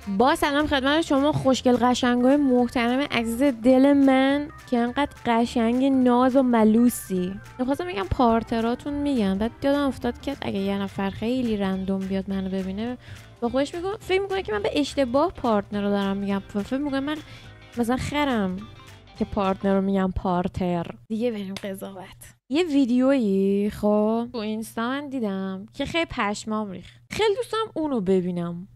با سلام خدمت شما خوشگل قشنگای محترم عزیز دل من که انقدر قشنگ ناز و ملوسی. می‌خواستم بگم پارتراتون میگم، بعد یادم افتاد که اگه یه نفر خیلی رندوم بیاد منو ببینه با خودش فکر میکنه که من به اشتباه پارتنر رو دارم میگم، فکر میکنه من مثلا خرم که پارتنر رو میگم پارتر. دیگه بریم قضاوت. یه ویدیویی خب تو اینستا من دیدم که خیلی پشمام ریخت. خیلی دوست دارم اونو ببینم.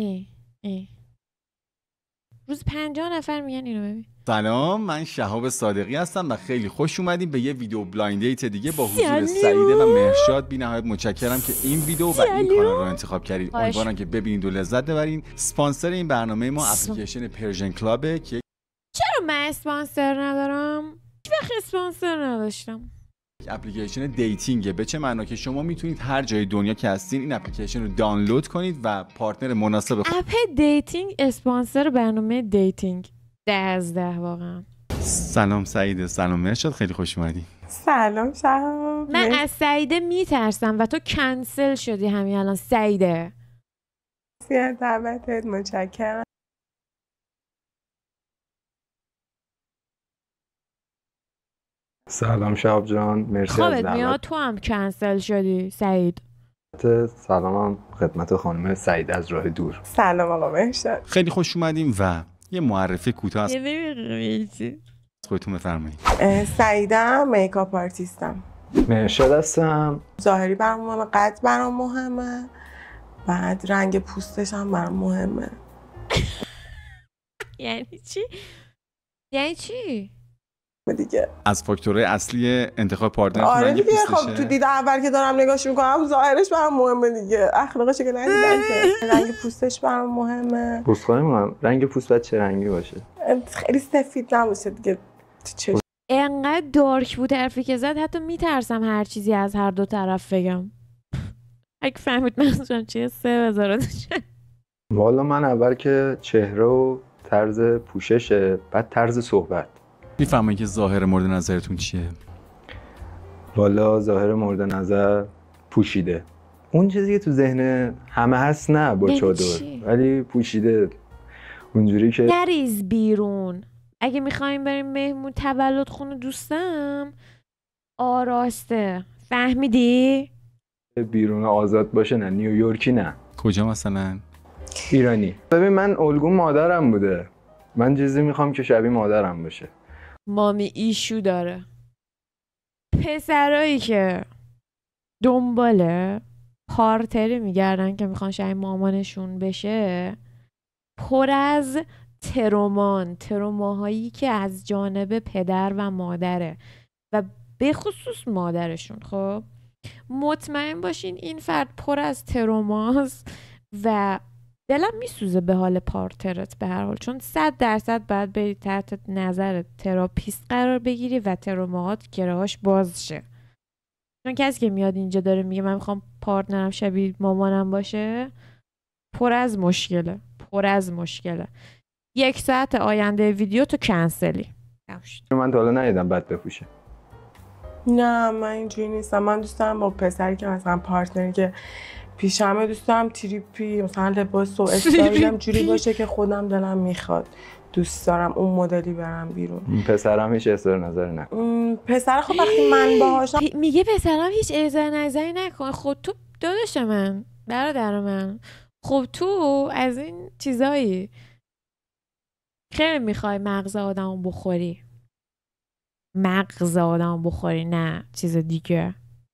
روز 50 نفر میگن اینو ببین. سلام، من شهاب صادقی هستم و خیلی خوش اومدیم به یه ویدیو بلایند دیت دیگه با حضور سعیده و مهرشاد. بی نهایت متشکرم که این ویدیو و این کانال رو انتخاب کردید. امیدوارم که ببینید و لذت ببرین. اسپانسر این برنامه ما اپلیکیشن پرژن کلابه که چرا من اسپانسر ندارم؟ هیچ وقت اسپانسر نداشتم. اپلیکیشن دیتینگه. به چه معنا؟ که شما میتونید هر جای دنیا که هستین این اپلیکیشن رو دانلود کنید و پارتنر مناسب اپ دیتینگ اسپانسر برنامه دیتینگ 10 از 10 واقعا. سلام سعیده، سلام مهرشاد، خیلی خوش اومدید. سلام شهاب. من از سعیده میترسم و تو کنسل شدی همین الان. سعیده مرسی دعوتت، متشکرم. سلام شهاب جان، مرسی از خوابت دعوت. میاد تو هم کنسل شدی سعید. سلامم خدمت خانم سعید از راه دور. سلام آقا مهرشاد. خیلی خوش اومدیم و یه معرفی کوتاه از خودتون بفرمایید. سعیدم، میکاپ آرتیستم. مهرشاد هستم. ظاهری برام مهمه، قد برام مهمه، بعد رنگ پوستش هم برام مهمه. یعنی چی؟ یعنی چی؟ دیگه از فاکتورهای اصلی انتخاب پارتنر آره دیگه. خب تو دید اول که دارم نگاهش میکنم ظاهرش برام مهمه دیگه، اخلاقش که ندیدم که. رنگ پوستش برام مهمه. پوستخانه میگم رنگ پوست باید چه رنگی باشه؟ خیلی سفید نباشه دیگه. انقدر دارک بود حرفی که زد حتی میترسم هر چیزی از هر دو طرف بگم. اگه فهمید منظورم چیه 3 بذاره. والا من اول که چهره و طرز پوششه، بعد طرز صحبت. میفهمید که ظاهر مورد نظرتون چیه؟ والا ظاهر مورد نظر پوشیده. اون چیزی که تو ذهن همه هست نه با چادر، ولی پوشیده اونجوری که نریز بیرون. اگه میخوایم بریم مهمون تولد خونه دوستم آراسته، فهمیدی؟ بیرون آزاد باشه، نه نیویورکی، نه. کجا مثلا؟ ایرانی. ببین من الگوم مادرم بوده، من چیزی میخوام که شبیه مادرم باشه. مامی ایشو داره. پسرایی که دنباله پارتری میگردن که میخوان شبیه مامانشون بشه پر از تروماهایی که از جانب پدر و مادره و به خصوص مادرشون. خب مطمئن باشین این فرد پر از تروماست و دلم میسوزه به حال پارترت به هر حال، چون 100% باید بری تحت نظر تراپیست قرار بگیری و تروماهات کرهاش باز شه. چون کسی که میاد اینجا داره میگه من میخوام پارتنرم شبیه مامانم باشه پر از مشکله. 1 ساعت آینده ویدیو تو کنسلی. من تا حالا ندیدم بد بپوشه. نه من اینجوری نیستم. من دوست دارم با پسری که مثلا پارتنری که پیشمه دوست دارم تریپی مثلا لباس و استایلم جوری باشه که خودم دلم میخواد. دوست دارم اون مدلی برم بیرون. پسرم هیچ اظهار نظری نکن. پسر خب وقتی من باهاشم میگه پسرم هیچ اظهار نظری نکن. خب تو داداش من، برادر من، خب تو از این چیزایی خیلی میخوای مغز آدمو بخوری. نه چیز دیگه.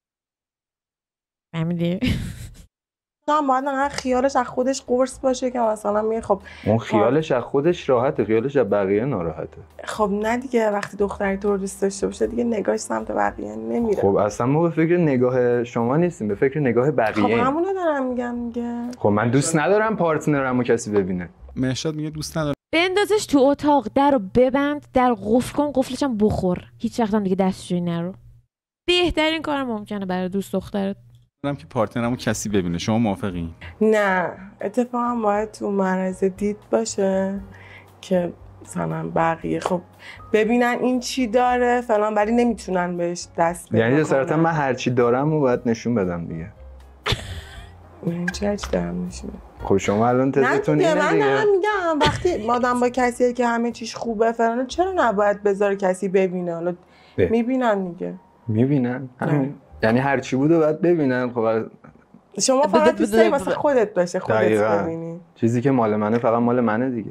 فهمیدی؟ هم باید انقدر خیالش از خودش قرص باشه که مثلا میگه خب اون خیالش از خودش راحته، خیالش از بقیه ناراحته. خب نه دیگه، وقتی دختری تو رو دوست داشته باشه دیگه نگاهش سمت بقیه نمیره. خب اصلا ما به فکر نگاه شما نیستیم، به فکر نگاه بقیه. خب همونو دارم میگم. خب من دوست ندارم پارتنرمو کسی ببینه. مهرشاد میگه دوست ندارم. بندازش تو اتاق، درو ببند، در قفل کن، قفلش هم بخور. هیچ وقت هم دیگه دستشویی نرو. بهترین کار ممکنه برای دوست دخترت. دارم که پارتنرمو کسی ببینه. شما موافقین؟ نه اتفاقا باید تو معرض دید باشه که مثلا بقیه خب ببینن این چی داره فلان، ولی نمیتونن بهش دست بدن. یعنی جسارتا من هر چی دارم رو باید نشون بدم دیگه. این چه دارم میشه؟ خب شما الان تزتون اینه من دارم میگم وقتی آدم با کسیه که همه چیش خوبه فلانه چرا نباید بذاره کسی ببینه؟ حالا میبینن دیگه. میبینن؟ یعنی هر چی بوده باید ببینن. خب شما فقط دوست داری واسه خودت باشه، خودت ببینی. چیزی که مال منه فقط مال منه دیگه.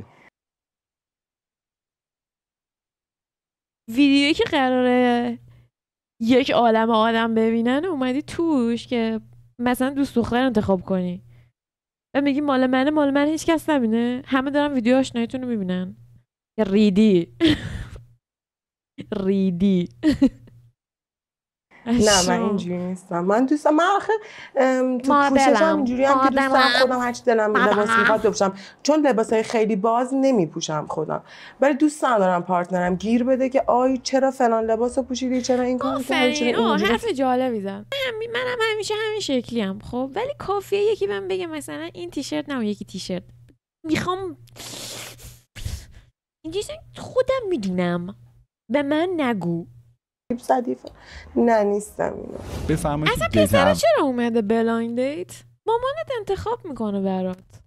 ویدیویی که قراره یک عالم آدم ببینن اومدی توش که مثلا دوست دختر انتخاب کنی و میگی مال من هیچ کس نبینه، همه دارن ویدیو آشناییتون رو میبینن. ریدی نه من اینجوری نیستم. من آخه تو پوششم اینجوری هم که دوست دارم خودم هرچی دلم لباس میخواد بپوشم، چون لباسای خیلی باز نمیپوشم خودم، ولی دوست ندارم پارتنرم گیر بده که آی چرا فلان لباسو پوشیدی، چرا این کارو کردی. حرف جالبی زد. منم همیشه همین شکلی ام. خب ولی کافیه یکی بهم بگه مثلا این تیشرت نه یکی تیشرت میخوام، اینجوری خودم میدونم، به من نگو. نه نیستم اینو. بفرمایید. اصلا پسر چرا اومده بلایند دیت؟ مامانت انتخاب میکنه برات.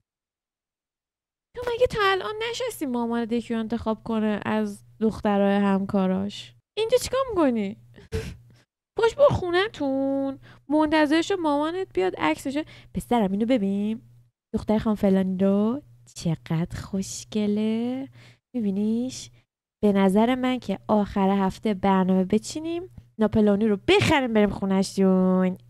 تو مگه تا الان نشستی مامانت یکی رو انتخاب کنه از دخترای همکاراش؟ اینجا چیکار میکنی؟ باش برو خونه‌تون منتظرشو مامانت بیاد عکسشو پسرم اینو ببین دختر خانم فلانی رو چقدر خوشگله، میبینیش؟ به نظر من که آخر هفته برنامه بچینیم ناپلونی رو بخریم بریم خونه‌شون.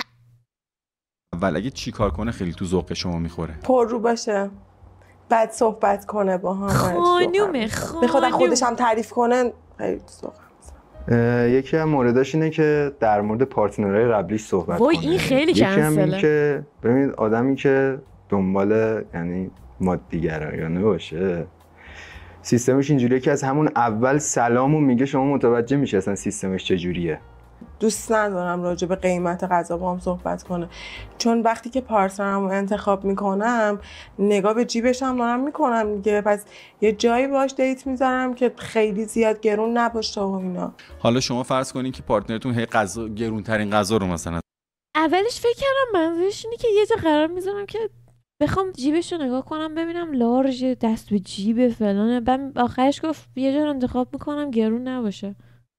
اول اگه چی کار کنه خیلی تو ذوق شما میخوره؟ پر رو باشه، بعد صحبت کنه با هم، خانومه بخواد خودش هم تعریف کنه، خیلی تو ذوق. یکی از مورداش اینه که در مورد پارتنرهای قبلیش صحبت کنه. این خیلی کنسله. یکی هم این که ببینید آدمی که دنبال یعنی مادیگرایانه باشه سیستمش اینجوریه که از همون اول سلامو میگه شما متوجه میشه اصلا سیستمش چجوریه. دوست ندارم راجع به قیمت غذا با هم صحبت کنه، چون وقتی که پارتنرمو انتخاب میکنم نگاه به جیبش هم دارم میکنم دیگه، پس یه جایی باش دیت میذارم که خیلی زیاد گرون نباشه و اینا. حالا شما فرض کنین که پارتنرتون هی غذا گرون ترین غذا رو مثلا اولش فکر کردم منظورش اینه که یه جا قرار میذارم که بخوام جیبش رو نگاه کنم ببینم لارژ دست به جیب فلانه، بعد آخرش گفت یه جا انتخاب میکنم گرون نباشه.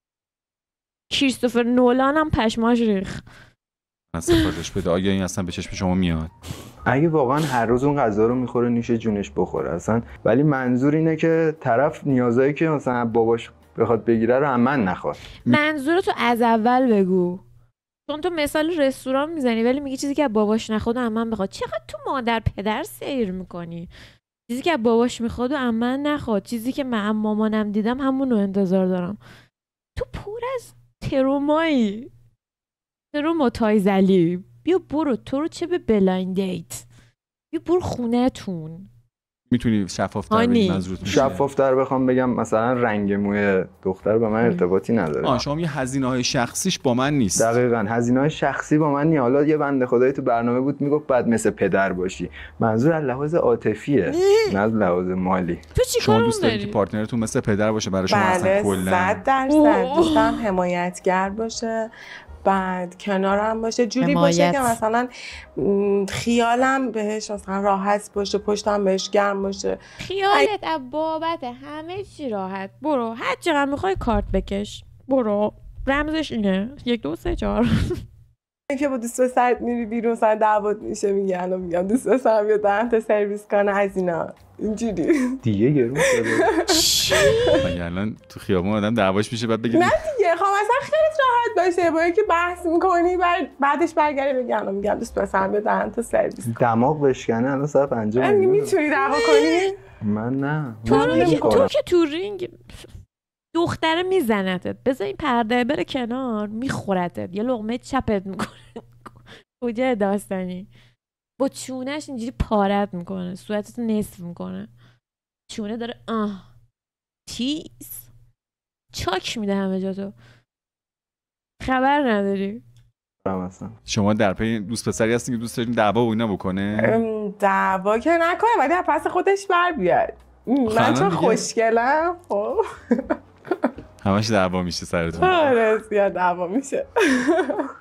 کریستوفر نولان هم پشماش ریخ. استفادهش بده. آیا این اصلا به چشم شما میاد؟ اگه واقعا هر روز اون غذا رو میخوره نوش جونش بخوره اصلا، ولی منظور اینه که طرف نیازایی که مثلا باباش بخواد بگیره رو هم من نخواد. منظورتو از اول بگو، چون تو مثال رستوران میزنی ولی میگی چیزی که باباش نخواد و عمم بخواد. چقدر تو مادر پدر سیر میکنی؟ چیزی که باباش میخواد و عمم نخواد، چیزی که من مامانم دیدم همون رو انتظار دارم. تو پر از ترومایی، تروما تایزلی. بیا برو، تو رو چه به بلایند دیت، بیا برو خونه‌تون. میتونی شفافتر بگی منظورتون؟ شفافتر بخوام بگم مثلا رنگ موی دختر با من ارتباطی نداره. شما یه هزینه‌های شخصیش با من نیست. دقیقاً هزینه‌های شخصی با من نیست. حالا یه بنده خدایی تو برنامه بود میگفت بعد مثل پدر باشی. منظور از لحاظ عاطفیه نه از لحاظ مالی. تو چیکار شما دوست داری که پارتنرتون مثل پدر باشه برای شما؟ اصلا کلا 100% دوستم حمایتگر باشه، بعد کنارم باشه، جوری باشه که مثلا خیالم بهش مثلا راحت باشه، پشتم بهش گرم باشه. خیالت از بابت همه چی راحت. برو هر چقدر میخوای کارت بکش، برو. رمزش اینه 1 2 3 4. اینکه با دوست پسرت میری بیرون مثلا دعوت میشه میگم دوست پسرم بیا دهنت سرویس کنه از اینا، اینجوری دیگه گرون شده. مگه الان تو خیابون آدم دعواش میشه بعد بگه نه دیگه، خب مثلا خیلی راحت باشه با اینکه بحث میکنی بعدش برگردی میگم دوست پسرم بیا دهنت سرویس. دماغ بشکنه الان ساعت 5 میتونی دعوا کنی؟ من نه. تو که تو رینگ دختره میزنتت، بذار این پرده بره کنار میخورتت، یه لقمه چپت میکنه. کجا داستانی؟ با چونش اینجوری پارت میکنه، صورتت نصف میکنه، چونه داره چیز چاک میده همه جا. تو خبر نداری؟ شما در پی دوست پسری هستین که دوست دارین دعوا و اینا بکنه؟ دعوا که نکنه ولی پس خودش بر بیاد. من چون خوشگلم خب همش دعوا میشه سرتون. آره زیاد دعوا میشه.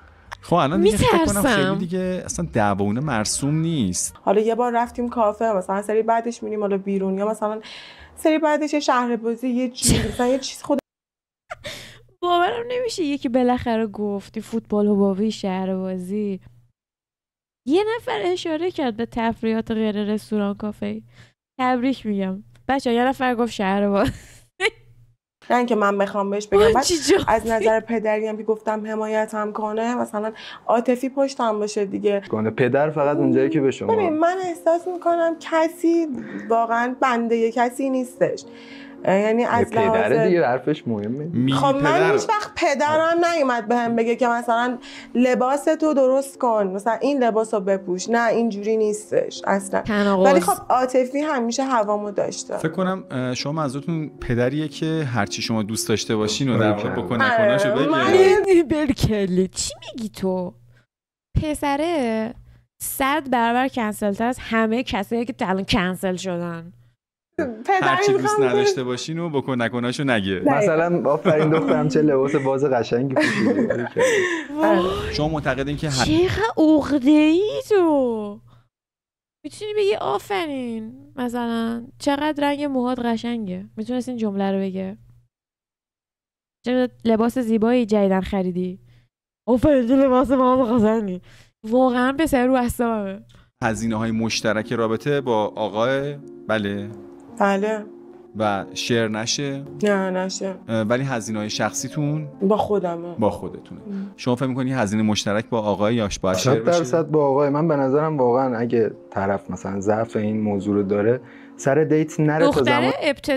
خب الان دیگه فکر کنم میترسم. خیلی دیگه اصلا دعوونه مرسوم نیست. حالا یه بار رفتیم کافه مثلا، سری بعدش میریم حالا بیرون، یا مثلا سری بعدش یه شهر بازی، یه چیز مثلا یه چیز خود باورم نمیشه یکی بالاخره گفتی فوتبال و بابی شهر بازی. یه نفر اشاره کرد به تفریحات غیر رستوران کافه. تبریک میگم بچه. یه نفر گفت شهر بازی. نه اینکه من بخوام بهش بگم، بعد چی جا؟ از نظر پدری هم که گفتم حمایتم کنه، مثلا عاطفی پشتم باشه دیگه. کنه پدر فقط اونجایی که به شما. ببین من احساس میکنم کسی واقعا بنده کسی نیستش، یعنی از پدر دیگه حرفش مهمه. خب من هیچ وقت پدرم نیومد بهم بگه که مثلا لباس تو درست کن، مثلا این لباس رو بپوش، نه اینجوری نیستش اصلا. ولی خب عاطفی همیشه هوامو داشته. فکر کنم شما منظورتون پدریه که هرچی شما دوست داشته باشین و در واقع بکن نکناشو بگه. برکلی چی میگی تو؟ پسره 100 برابر کنسل تر از همه کسایی که الان کنسل شدن. هرچی دوست نداشته باشین و بکن نکناشو نگه. مثلا آفرین دخترم چه لباس باز قشنگی پوشیده. شما معتقدین که چقدر عقده‌ای تو؟ میتونی بگی آفرین مثلا چقدر رنگ موهات قشنگه، میتونست این جمله رو بگه. چه لباس زیبایی جدیدن خریدی، آفرین لباس موهات قشنگی. واقعا به سر رو اعصابمه. هزینه‌های مشترک رابطه با آقای بله و شیر نشه؟ نه نشه. ولی هزینه‌های شخصیتون با خودمه. با خودتونه. شما فکر می‌کنی هزینه مشترک با آقای یاش باید شیر بشه؟ 100% با آقای. من به نظرم واقعا اگه طرف مثلا ضعف این موضوع رو داره، سر دیت نره تا زمان.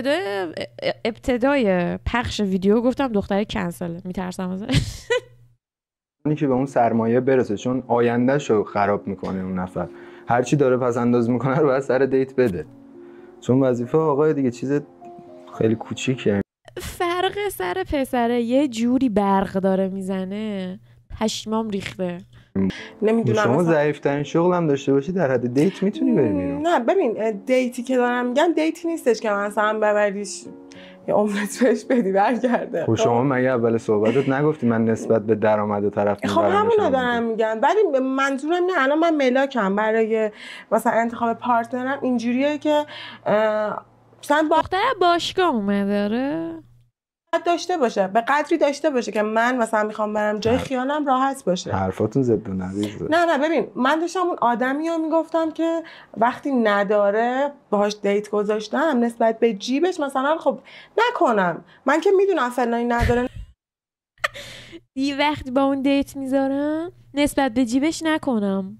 ابتدای پخش ویدیو گفتم دختره کنسله، میترسم ازش. اونی که به اون سرمایه برسه، چون آیندهشو خراب میکنه اون نفر. هر چی داره پس انداز میکنه رو باید سر دیت بده، چون وظیفه آقای دیگه چیز خیلی کوچیکه. فرق سر پسره یه جوری برق داره میزنه پشمام ریخته. نمیدونم شما ضعیف‌ترین شغل هم داشته باشی در حد دیت میتونی بری بیرون. نه ببین دیتی که دارم میگم دیتی نیستش که مثلا ببریش یه املت بهش بدی برگرده. خب شما مگه اول صحبتت نگفتی من نسبت به درآمد طرف خب همون دارم میگم، ولی منظورم نه الان من ملاکم برای مثلا انتخاب پارتنرم اینجوریه که مثلا دختر باشگاه اومده داره داشته باشه، به قدری داشته باشه که من مثلا میخوام برم جای خیالم راحت باشه. حرفاتون ضد و نقیضه. نه ببین من داشتم اون آدمی رو میگفتم که وقتی نداره باهاش دیت گذاشتم نسبت به جیبش مثلا خب نکنم، من که میدونم فلانی نداره. دی وقتی با اون دیت میذارم نسبت به جیبش نکنم،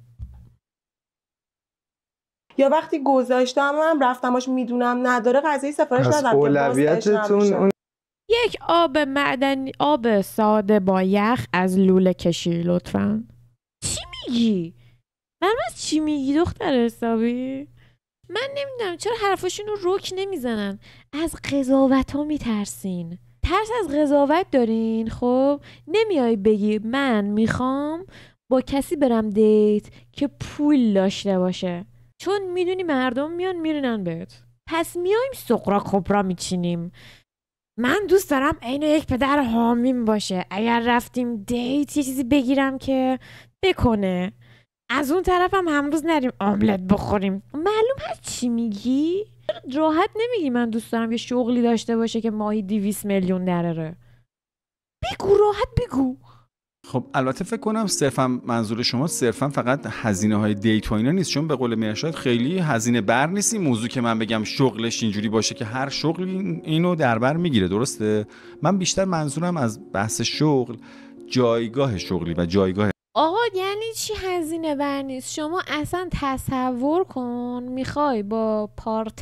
یا وقتی گذاشتم هم رفتماش میدونم نداره غذای سفارش ندم. اولویتتون یک آب معدنی، آب ساده با یخ از لوله کشی لطفاً. چی میگی؟ من چی میگی دختر حسابی؟ من نمیدونم چرا حرفاشون رو رک نمیزنن. از قضاوت ها میترسین، ترس از قضاوت دارین. خب نمیای بگی من میخوام با کسی برم دیت که پول داشته باشه، چون میدونی مردم میان میرینن بهت، پس میایم سقرا کبرا میچینیم. من دوست دارم اینو یک پدر حامیم باشه، اگر رفتیم دیت یه چیزی بگیرم که بکنه، از اون طرف هم روز نریم آملت بخوریم. معلوم هست چی میگی؟ راحت نمیگی من دوست دارم یه شغلی داشته باشه که ماهی 200 میلیون دراره. بگو، راحت بگو. خب البته فکر کنم صرفا منظور شما صرفا فقط هزینه های دیت و اینا نیست، چون به قول مرشاد خیلی هزینه بر نیست این موضوع که من بگم شغلش اینجوری باشه که هر شغلی اینو در بر میگیره. درسته؟ من بیشتر منظورم از بحث شغل جایگاه شغلی و جایگاه. آقا یعنی چی هزینه بر نیست؟ شما اصلا تصور کن میخوای با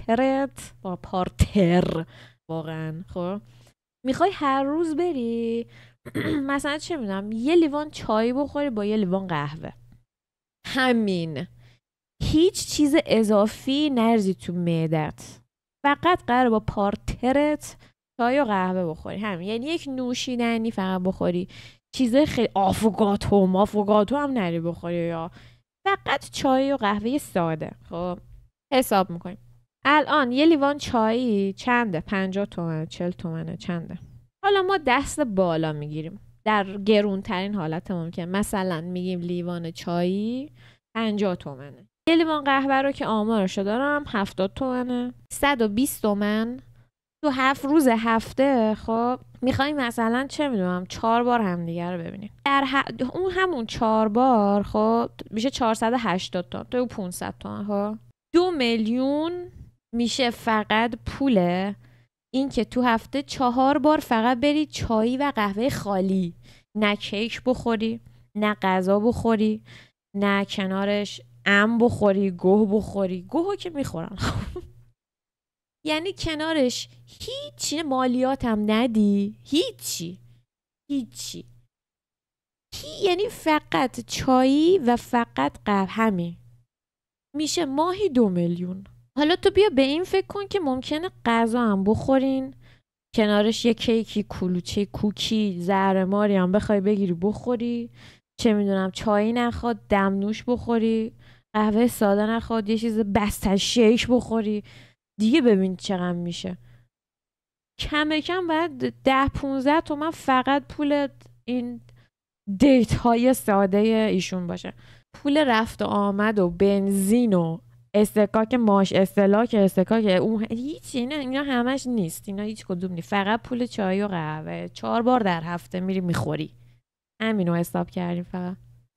پارتر واقعا خب میخوای هر روز بری مثلا چه میدونم یه لیوان چای بخوری با یه لیوان قهوه، همین، هیچ چیز اضافی نرزی تو معدت، فقط قراره با پارترت چای و قهوه بخوری، همین. یعنی یک نوشیدنی فقط بخوری، چیزای خیلی آفوگاتو هم نری بخوری، یا فقط چای و قهوه ساده. خب حساب میکنیم الان یه لیوان چایی چنده؟ 50 تومنه 40 تومنه چنده؟ حالا ما دست بالا میگیریم، در گرونترین حالت ممکن. مثلا میگیم لیوان چایی 50 تومنه، یه لیوان قهوه رو که آمارشو دارم 70 تومنه، 120 تومن تو 7 روز هفته. خب میخوایم مثلا چه میدونم 4 بار همدیگه رو ببینیم، اون همون 4 بار خب میشه 480 تومن تو 500 تومن. خب 2 میلیون میشه فقط پول این که تو هفته 4 بار فقط بری چای و قهوه خالی، نه کیک بخوری، نه غذا بخوری، نه کنارش بخوری، گوه بخوری. گوهو که میخورن یعنی کنارش هیچی، مالیات هم ندی، هیچی یعنی فقط چایی و فقط قهوه. همین میشه ماهی 2 میلیون. حالا تو بیا به این فکر کن که ممکنه غذا هم بخورین، کنارش یه کیکی، کلوچه، کوکی، زهرماری هم بخوای بگیری بخوری، چه میدونم چایی نخواد دمنوش بخوری، قهوه ساده نخواد یه چیز بستر شیک بخوری. دیگه ببین چقدر میشه. کم کم باید 10-15 تومن فقط پول این دیت های ساده ایشون باشه. پول رفت و آمد و بنزین و استکاک ماش، استکاک اون هیچ، اینا همش نیست، اینا هیچ کدوم نیست، فقط پول چای و قهوه. 4 بار در هفته میری میخوری، همینو حساب کردیم فقط.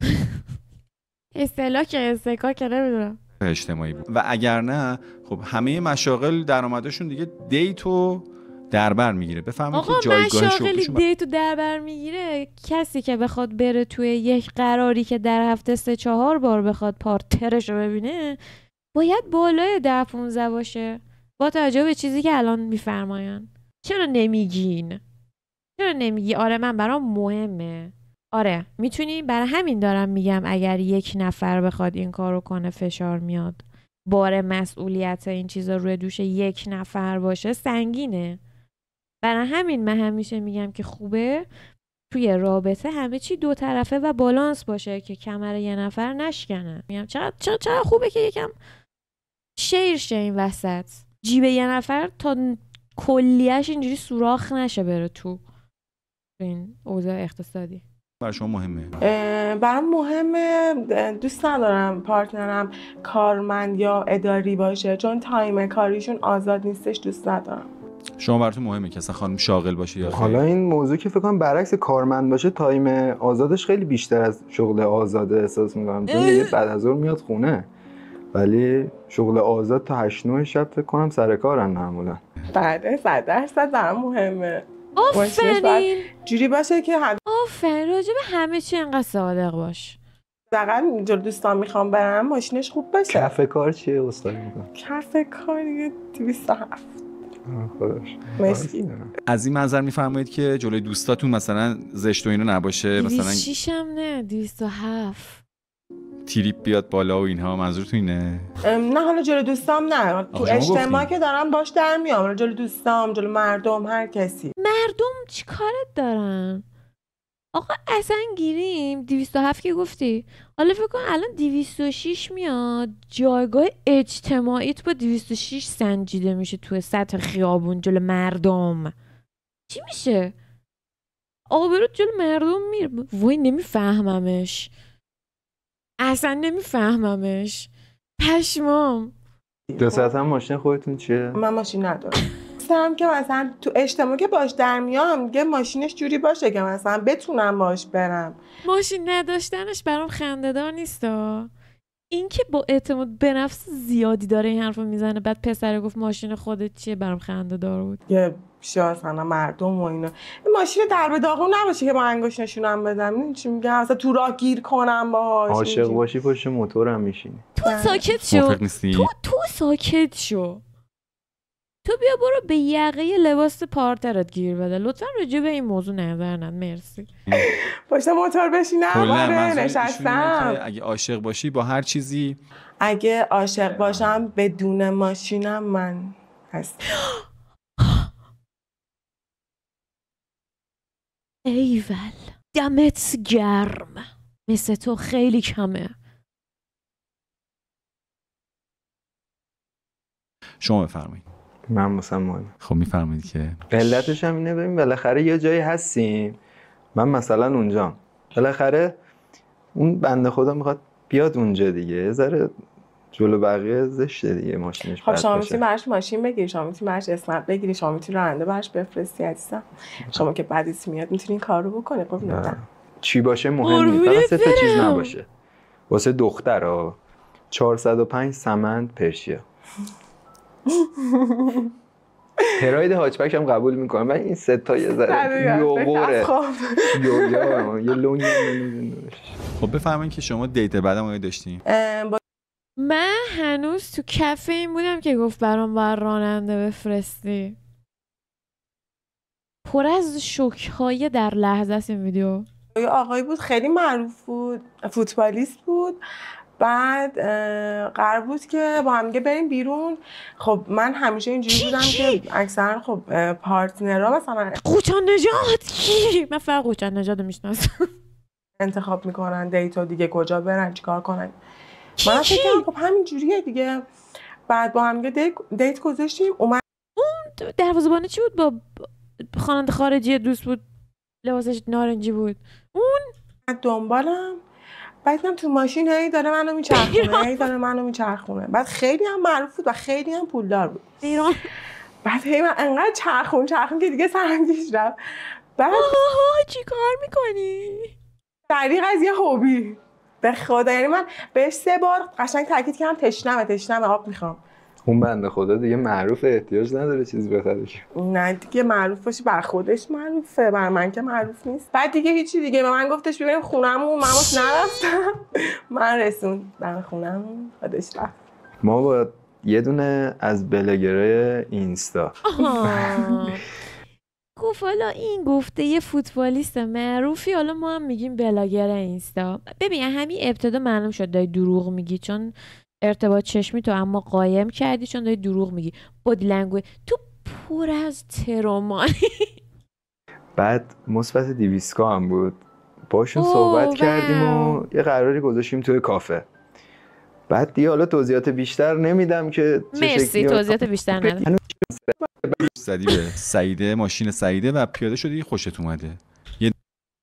استکاک نمیدونم اجتماعی بود. و اگر نه خب همه مشاغل درآمدشون دیگه دیتو در بر میگیره. بفهمید که جایگاه مشاغلی دیتو در بر میگیره. کسی که بخواد بره توی یک قراری که در هفته 3-4 بار بخواد پارتنرش رو ببینه باید بالای 10-15 باشه، با توجه به چیزی که الان میفرماین. چرا نمیگین؟ چرا نمیگی آره من برام مهمه؟ آره میتونی. برای همین دارم میگم اگر یک نفر بخواد این کارو کنه فشار میاد، بار مسئولیت این چیزا روی دوش یک نفر باشه سنگینه. برای همین من همیشه میگم که خوبه توی رابطه همه چی 2 طرفه و بالانس باشه که کمر یه نفر نشکنه. میگم چقدر خوبه که یکم شیر شه این وسط، جیب یه نفر تا کلیهش اینجوری سوراخ نشه بره تو این اوضاع اقتصادی. برای شما مهمه؟ برام مهمه. دوست ندارم پارتنرم کارمند یا اداری باشه، چون تایم کاریشون آزاد نیستش، دوست ندارم. شما براتون مهمه که اصلا خانم شاغل باشه یا خیر؟ حالا این موضوع که فکر کنم برعکس کارمند باشه تایم آزادش خیلی بیشتر از شغل آزاده احساس می‌کنم، چون دیگه بعد از ظهر میاد خونه، ولی شغل آزاد تا 8-9 شب فکر کنم سر کارن معمولا. بله 100% برام مهمه. آفرین جوری باشه که آفرین راجب همه چی انقدر صادق باش. فقط اینجور دوستان میخوام برم ماشینش خوب باشه. کف کار چیه استاد میگم؟ کف کار 207. خودش مرسی. از این منظر میفرمایید که جلوی دوستاتون مثلا زشت و اینا نباشه، مثلا 206 هم نه 207 تریپ بیاد بالا و اینها، منظورتون اینه؟ نه حالا جلوی دوستام نه، تو اجتماع که دارم باش در میام، جلوی دوستام، جلوی مردم، هر کسی. مردم چی کارت دارن؟ آقا اصلا گیریم 207 که گفتی، حالا فکر کن الان 206 میاد جایگاه اجتماعیت با 206 سنجیده میشه توی سطح خیابون جلو مردم. چی میشه؟ آقا برو جلو مردم میره. وای نمیفهممش، اصلا نمیفهممش، پشمام. 200 هم ماشین خودتون چیه؟ من ماشین ندارم. دوستم که مثلا تو اجتماع که باش در میام میگه ماشینش جوری باشه که مثلا بتونم باش برم. ماشین نداشتنش برام خنده‌دار نیستا، این که با اعتماد به نفس زیادی داره این حرفو میزنه، بعد پسره گفت ماشین خودت چیه، برام خنده‌دار بود. یه بیشتر مثلا مردم و اینا این ماشین در به داغون نباشه که با انگشت نشونم بدم. این چی میگم مثلا تو راه گیر کنم باهاش. عاشق باشی پشت موتورم میشینی. تو ساکت شو. تو ساکت شو. تو بیا برو به یقه لباس پارترت گیر بده لطفا. راجع به این موضوع نظر ند. مرسی. پشت موتور بشینم آره نشستم. اگه عاشق باشی با هر چیزی، اگه عاشق باشم بدون ماشینم من هستم. ایول دمت گرم، مثل تو خیلی کمه. شما بفرمایید. من مثلا مهم خب میفرمایید که علتش هم اینه، ببین بالاخره یه جایی هستیم من مثلا اونجام بالاخره اون بنده خدا میخواد بیاد اونجا دیگه، یه ذره جلو بقیه زشته دیگه ماشینش. خب شما میتونی براش ماشین بگیری، شما میتونی براش اسنپ بگیری، شما میتونی راننده براش بفرستی عزیزم. شما که بعدیت میاد میتونی این کارو بکنی. قربونت چی باشه مهم نیست، فقط 3 تا چیز نباشه. واسه دخترها 405 سمند پرشیا. پراید هاچبک هم قبول میکنم ولی این 3 تا یه ذره یوغوره یه لونگ. خب بفرمایید که شما دیت بعدم آیا داشتین؟ من هنوز تو کفه این بودم که گفت برام بر راننده بفرستی. پر از شوک‌های در لحظه است این ویدیو. یه آقایی بود خیلی معروف بود، فوتبالیست بود. بعد قرار بود که با هم دیگه بریم بیرون. خب من همیشه اینجوری بودم که اکثرا خب پارتنرها مثلا قوچان نژاد کی؟ من فقط قوچان نژاد میشناسم. انتخاب میکنن دیتا دیگه کجا برن چیکار کنن. من فکر کردم خب همین جوریه دیگه. بعد با هم دیگه دیت گذاشتیم. اومد اون دروازه‌بان چی بود؟ با خواننده خارجی دوست بود، لباسش نارنجی بود. اون دنبالم. بعدم تو ماشین هی داره منو میچرخونه. بعد خیلی هم معروف بود و خیلی هم پولدار بود. ایران. بعد هی من انقدر چرخون که دیگه سرم پیش رفت. بعد چی کار میکنی؟ دقیق از یه هوبی به خدا، یعنی من بهش 3 بار قشنگ تاکید کردم تشنمه آب میخوام. اون بنده خدا دیگه معروفه، احتیاج نداره چیزی بخره که. نه دیگه معروف باشه بر خودش معروفه، بر من که معروف نیست. بعد دیگه هیچی دیگه به من گفتش ببینیم خونمون. من باش نرفتم. من رسوند در خونمون خودش رفت. ما با یه دونه از بلاگرای اینستا گفت حالا این گفته یه فوتبالیست معروفی، حالا ما هم میگیم بلاگر اینستا. ببین همین ابتدا معلوم شد داری دروغ میگی، چون ارتباط چشمی تو اما قایم کردی، چون داری دروغ میگی. بادی لنگویج تو پر از ترومانی. بعد مثبت 200 هم بود، باشون صحبت کردیم و یه قراری گذاشتیم توی کافه. بعد دیگه حالا توضیحات بیشتر نمیدم که مرسی، توضیحات بیشتر ندم. زدی به سعیده، ماشین سعیده و پیاده شدی، خوشت اومده. یه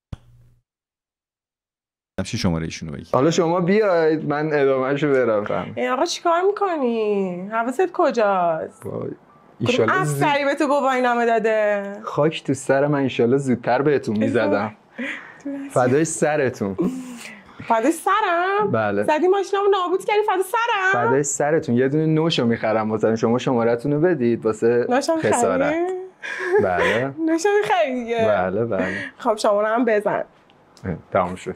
نمشی شماره ایشونو بگی. حالا شما بیاید من ادامهشو برم. ای آقا چیکار میکنی؟ حواست کجاست؟ ایشالله افسری به تو گواهی نامه داده. خاک تو سر من، ایشالله زودتر بهتون میزدم. فدای سرتون. فدای سرم؟ بله. زدی ماشینمو نابود کردی فدای سرم؟ فدای سرتون. یه دونه نوشو میخرم واسه شما، شماره‌تون رو بدید واسه خسارت. بله. نوشو میخری دیگه. بله. خب شماره هم بزن. تمام شد.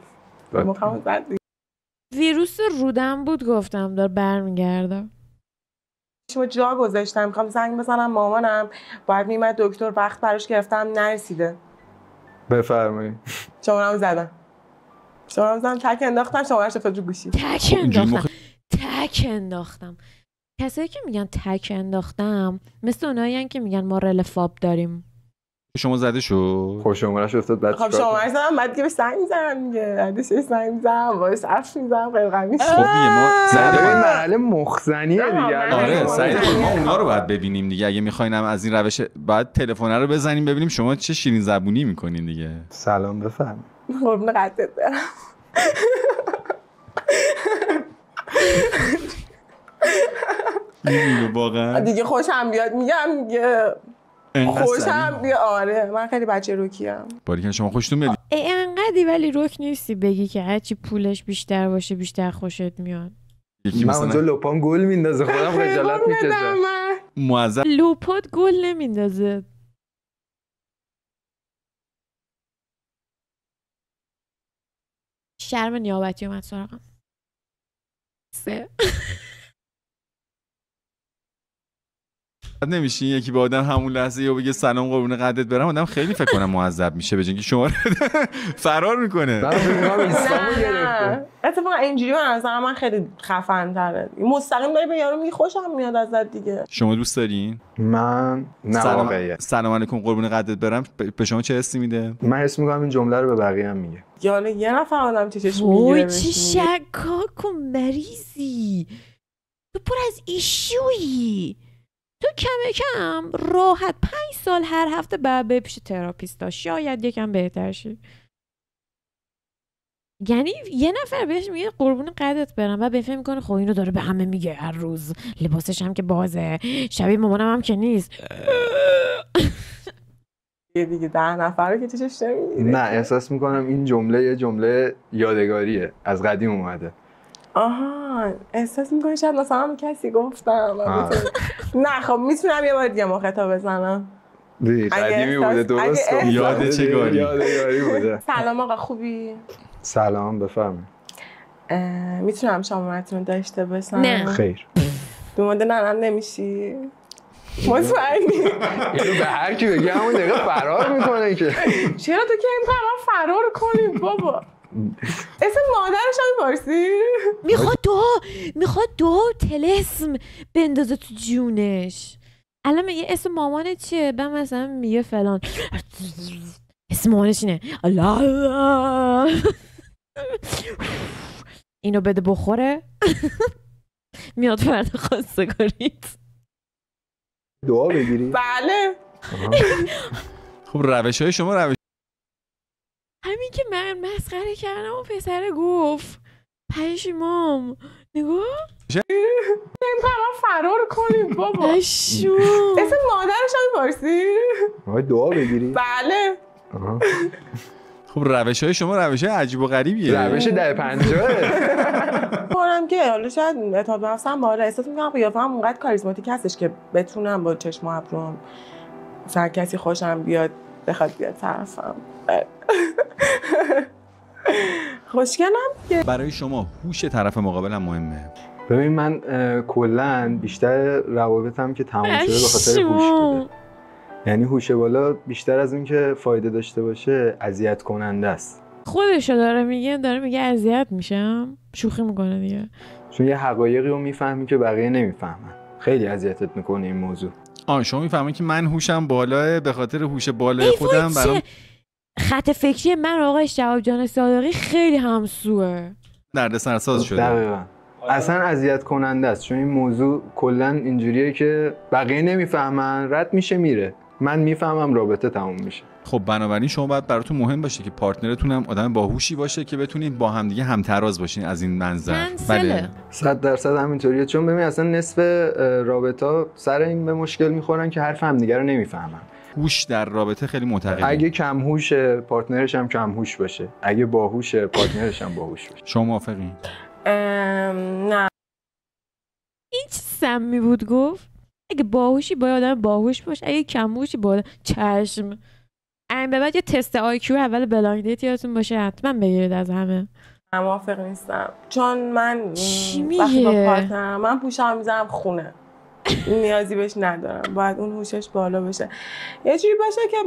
ویروس رودم بود گفتم دار برمیگرده. شما جا گذاشتم میخوام زنگ بزنم مامانم، باید میمد دکتر، وقت براش گرفتم نرسیده. بفرمایید. شماره‌مو زدم تک انداختم، شماره‌اش افتاد رو گوشی. تک انداختم. کسایی که میگن تک انداختم مثل اونایین که میگن ما رل فاب داریم. شما زده شو؟ خب شماره‌اش افتاد بعد خب شماره‌اش زدم، بعد دیگه به سنگ میزنم دیگه. بعدش سنگ میزنم، وایس اف میزنم، قلقمیش. خب دیگه ما زده این مرحله مخزنیه دیگه. آره سعید ما اونا رو باید ببینیم دیگه. اگه می‌خواینم از این روش بعد تلفن رو بزنیم ببینیم شما چه شیرین زبونی می‌کنین دیگه. سلام بفهم. قربون قدت برم. واقعا دیگه خوشم بیاد میگم دیگه. خوشم بیاد. آره من خیلی بچه روکیم. باریکن شما خوشتون میاد. انقدی ولی روک نیستی بگی که هرچی پولش بیشتر باشه بیشتر خوشت میاد. من اونجا لپام گل میندازه، خودم خجالت میکشم. معذب لپات گل نمیندازه. شرم نیابتی اومد سراغم. 3 نمیشین یکی به آدم همون لحظه یا بگه سلام قربون قدت برم، آدم خیلی فکر کنم معذب میشه به اینکه شما فرار میکنه. نه اتفاقا اینجوری من خیلی خفن تره. مستقیم داری به یارو میگی خوشم میاد ازت دیگه. شما دوست دارین؟ من نه واقعا. سلام علیکم قربون قدت برم به شما چه حسی میده؟ من حس میکنم این جمله رو به بقیه هم میگه. یالا یه نفر آدم چشش میگیره. چه شکاک و مریضی. تو پر از ایشویی. تو کم راحت 5 سال هر هفته بعد به پیش تراپیست شاید یکم بهتر شی. یعنی یه نفر بهش میگه قربون قدت برم و بفهم میکنه خب اینو داره به همه میگه هر روز، لباسش هم که بازه، شبیه مامانم هم که نیست. دیگه 10 نفر رو که چشش نمیگیره. نه احساس میکنم این جمله یه جمله یادگاریه، از قدیم اومده. آها احساس میکنی شاید مثلا کسی گفتم. نه خب میتونم یه بار دیگه مخاطب بزنم. قدیمی بوده درست. یاد چگاری یادگاری بوده. سلام آقا خوبی؟ سلام بفرمایید. میتونم شاملتون داشته باشم؟ نه خیر. دوماده ننم نمیشی؟ مطمئنی؟ اینو به هر کی بگی همون دقیقه فرار میکنه که. چرا تو که این فرار کنی بابا؟ اسم مادرش هم میپرسی؟ میخواد دعا و طلسم بندازه تو جونش. الان میگه اسم مامانه چیه؟ من مثلا میگه فلان، اسم مامانش اینه، الله اینو بده بخوره. میاد فردا خواستگاریت دعا بگیری؟ بله. خب روش‌های شما همین که من مسخره کردم و پسر گفت پشمام نگاه این فرار کنیم بابا. پشمام. اسم مادرش هم میپرسی؟ میخوای دعا بگیری؟ بله. خب روش‌های شما روش‌های عجیب و غریبیه. روش 10-50 کنم که حالا شاید اعتماد به نفسم بالا، احساس می‌کنم قیافه‌م اونقدر کاریزماتیک هستش که بتونم با چشم و ابروم مثلا کسی خوشم بیاد بخواد بیاد طرفم. خوشگلم دیگه. برای شما هوش طرف مقابل هم مهمه؟ ببین من کلا بیشتر روابطم که تموم شده به خاطر هوش بوده. یعنی هوش بالا بیشتر از این که فایده داشته باشه اذیت کننده است. خودشو داره میگه اذیت میشم، شوخی میکنه دیگه. چون یه حقایقی رو میفهمی که بقیه نمیفهمن. خیلی اذیتت میکنه این موضوع. شما میفهمید که من هوشم بالاه، به خاطر هوش بالای خودم برام خط فکری من آقای شهاب جان صادقی خیلی همسوه، دردسرساز شده. دقیقاً. اصلا اذیت کننده است، چون این موضوع کلا اینجوریه که بقیه نمیفهمن، رد میشه میره. من میفهمم، رابطه تموم میشه. خب بنابراین شما باید براتون مهم باشه که پارتنرتون هم آدم باهوشی باشه که بتونید با همدیگه همتراز باشین از این منظر. بله 100% همینطوریه. چون ببین اصلا نصف رابطه سر این به مشکل میخورن که حرف همدیگه رو نمیفهمن. هوش در رابطه خیلی معتقده. اگه کم هوش پارتنرش هم کم هوش باشه، اگه باهوش پارتنرش هم باهوش باشه. شما موافقین؟ نه این چه سمی بود گفت؟ اگه باهوشی باید آدم باهوش باشه، اگه کم هوشی باید چشم. این به بعد یه تست IQ اول بلایند دیت یادتون باشه حتما بگیرید از همه. موافق نیستم، چون من چی وقتی با میگه؟ پارتنرم من پوشم میذارم خونه، نیازی بهش ندارم، باید اون هوشش بالا بشه. یه جوری باشه که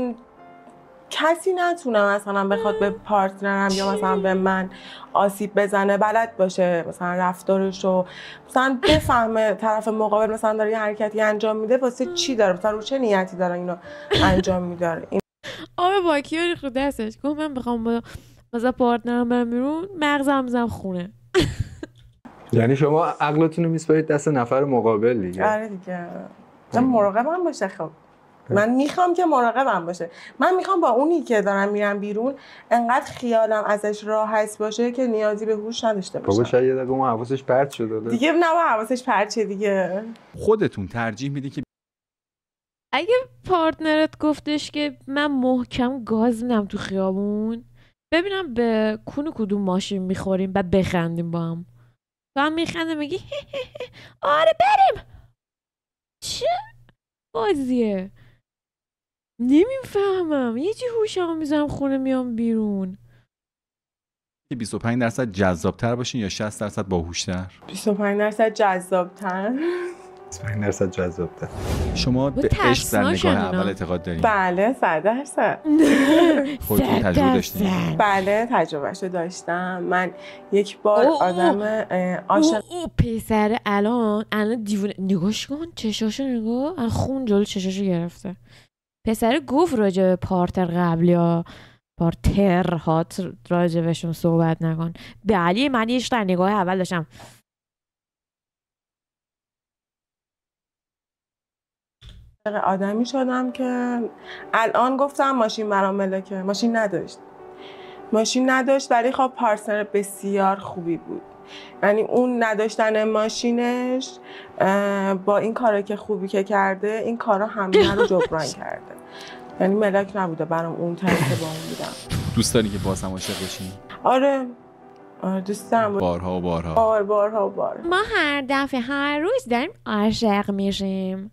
کسی نتونه مثلا بخواد به پارتنرم یا مثلا به من آسیب بزنه، بلد باشه مثلا رفتارشو مثلا بفهمه طرف مقابل مثلا داره یه حرکتی انجام میده واسه چی داره، مثلا رو چه نیتی داره اینو انجام میده. آب باکی رو دستش گفت من بخوام با مثلا پارتنرم برم بیرون مغزم میذارم خونه. یعنی شما عقلتون رو میسپارید دست نفر مقابل دیگه. آره دیگه. مراقبم باشه. خب من میخوام که مراقبم باشه. من میخوام با اونی که دارم میرم بیرون انقدر خیالم ازش راحت باشه که نیازی به هوش نداشته باشه. بابا شاید یه دقیقه اون حواسش پرت شده دیگه. نه با حواسش پرت شه دیگه. خودتون ترجیح میدی که اگه پارتنرت گفتش که من محکم گاز میدم تو خیابون ببینم به کدوم ماشین میخوریم بعد بخندیم با هم، تو هم میخنده میگی آره بریم، چه بازیه؟ نمیفهمم. یه چی هوشمو میذارم خونه میام بیرون. 25% جذابتر باشین یا 60% باهوشتر؟ 25% جذابتر. 25% جذابتر. شما به عشق در نگاه اول اعتقاد دارین؟ بله 100%. خودتون تجربه داشتین؟ بله تجربهشو داشتم. من یک بار آدم عاشق پسر الان دیوونه، نگاش کن چشاشو نگاه، خون جلو چشاشو گرفته. پسر گفت راجع به پارتر قبلی ها پارتر هات راجع بهشون صحبت نکن. بله من عشق در نگاه اول داشتم. آدمی شدم که الان گفتم ماشین برام ملکه، ماشین نداشت ماشین نداشت ولی خب پارتنر بسیار خوبی بود. یعنی اون نداشتن ماشینش با این کارا که خوبی که کرده این کارا همه رو جبران کرده. یعنی ملاک نبوده برام اون طریق که با اون بودم. دوست داری که باز هم عاشق بشی؟ آره دوست دارم. بارها و بارها. بارها و بارها. ما هر دفعه هر روز داریم عاشق میشیم.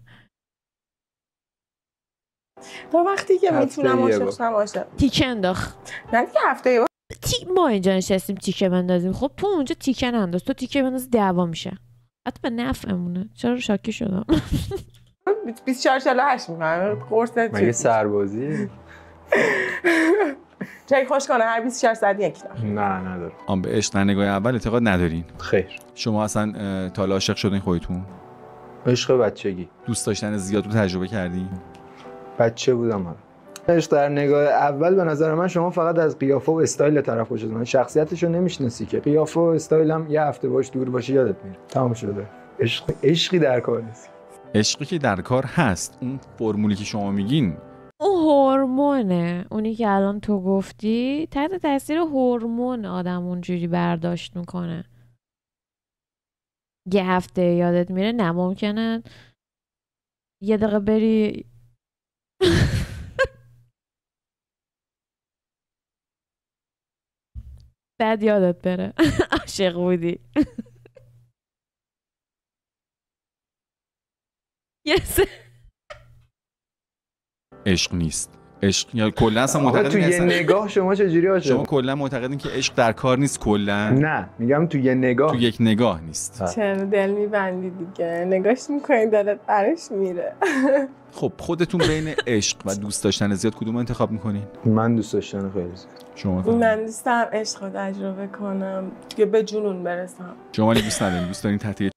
تا وقتی که میتونم عاشق شم عاشق. تیکه انداخت. نه دیگه هفته یه بار. ما اینجا نشستیم تیکه بندازیم. خب تو اونجا تیکه ننداز. تو تیکه بنداز دعوا میشه. حتی به نفعمونه. چرا شاکی شدم؟ 24/48 میکنم قرص مگه سربازی؟ چای خوش کنه هر 24 ساعت یک دفعه. نه ندارم. آن به عشق نگاه اول اعتقاد ندارین؟ خیر. شما اصلا تا حالا عاشق شدین خودتون؟ عشق بچگی. دوست داشتن زیاد رو تجربه کردین؟ بچه بودم آره. عشق در نگاه اول به نظر من شما فقط از قیافه و استایل طرف خوشت میاد. شخصیتشو نمیشناسی که. قیافه و استایلم یه هفته باش دور باشی یادت میره. تمام شده. عشقی در کار نیست. عشقی که در کار هست. اون فرمولی که شما میگین اون هورمونه. اونی که الان تو گفتی تحت تاثیر هورمون آدم اونجوری برداشت میکنه. یه هفته یادت میره. نه ممکنه یه دقیقه بری بعد یادت بره عاشق بودی. عشق نیست. عشق یا کلا اصلا معتقدین تو یه نگاه شما چجوری عاشق؟ شما کلا معتقدین که عشق در کار نیست کلا؟ نه میگم تو یه نگاه. تو یک نگاه نیست. چرا دل میبندی دیگه؟ نگاش میکنی دلت برش میره. خب خودتون بین عشق و دوست داشتن زیاد کدوم انتخاب میکنین؟ من دوست داشتن خیلی زیاد. شما من دوست دارم عشق رو تجربه کنم دیگه به جنون برسم. شما دوست ندارین؟ دوست دارین تحت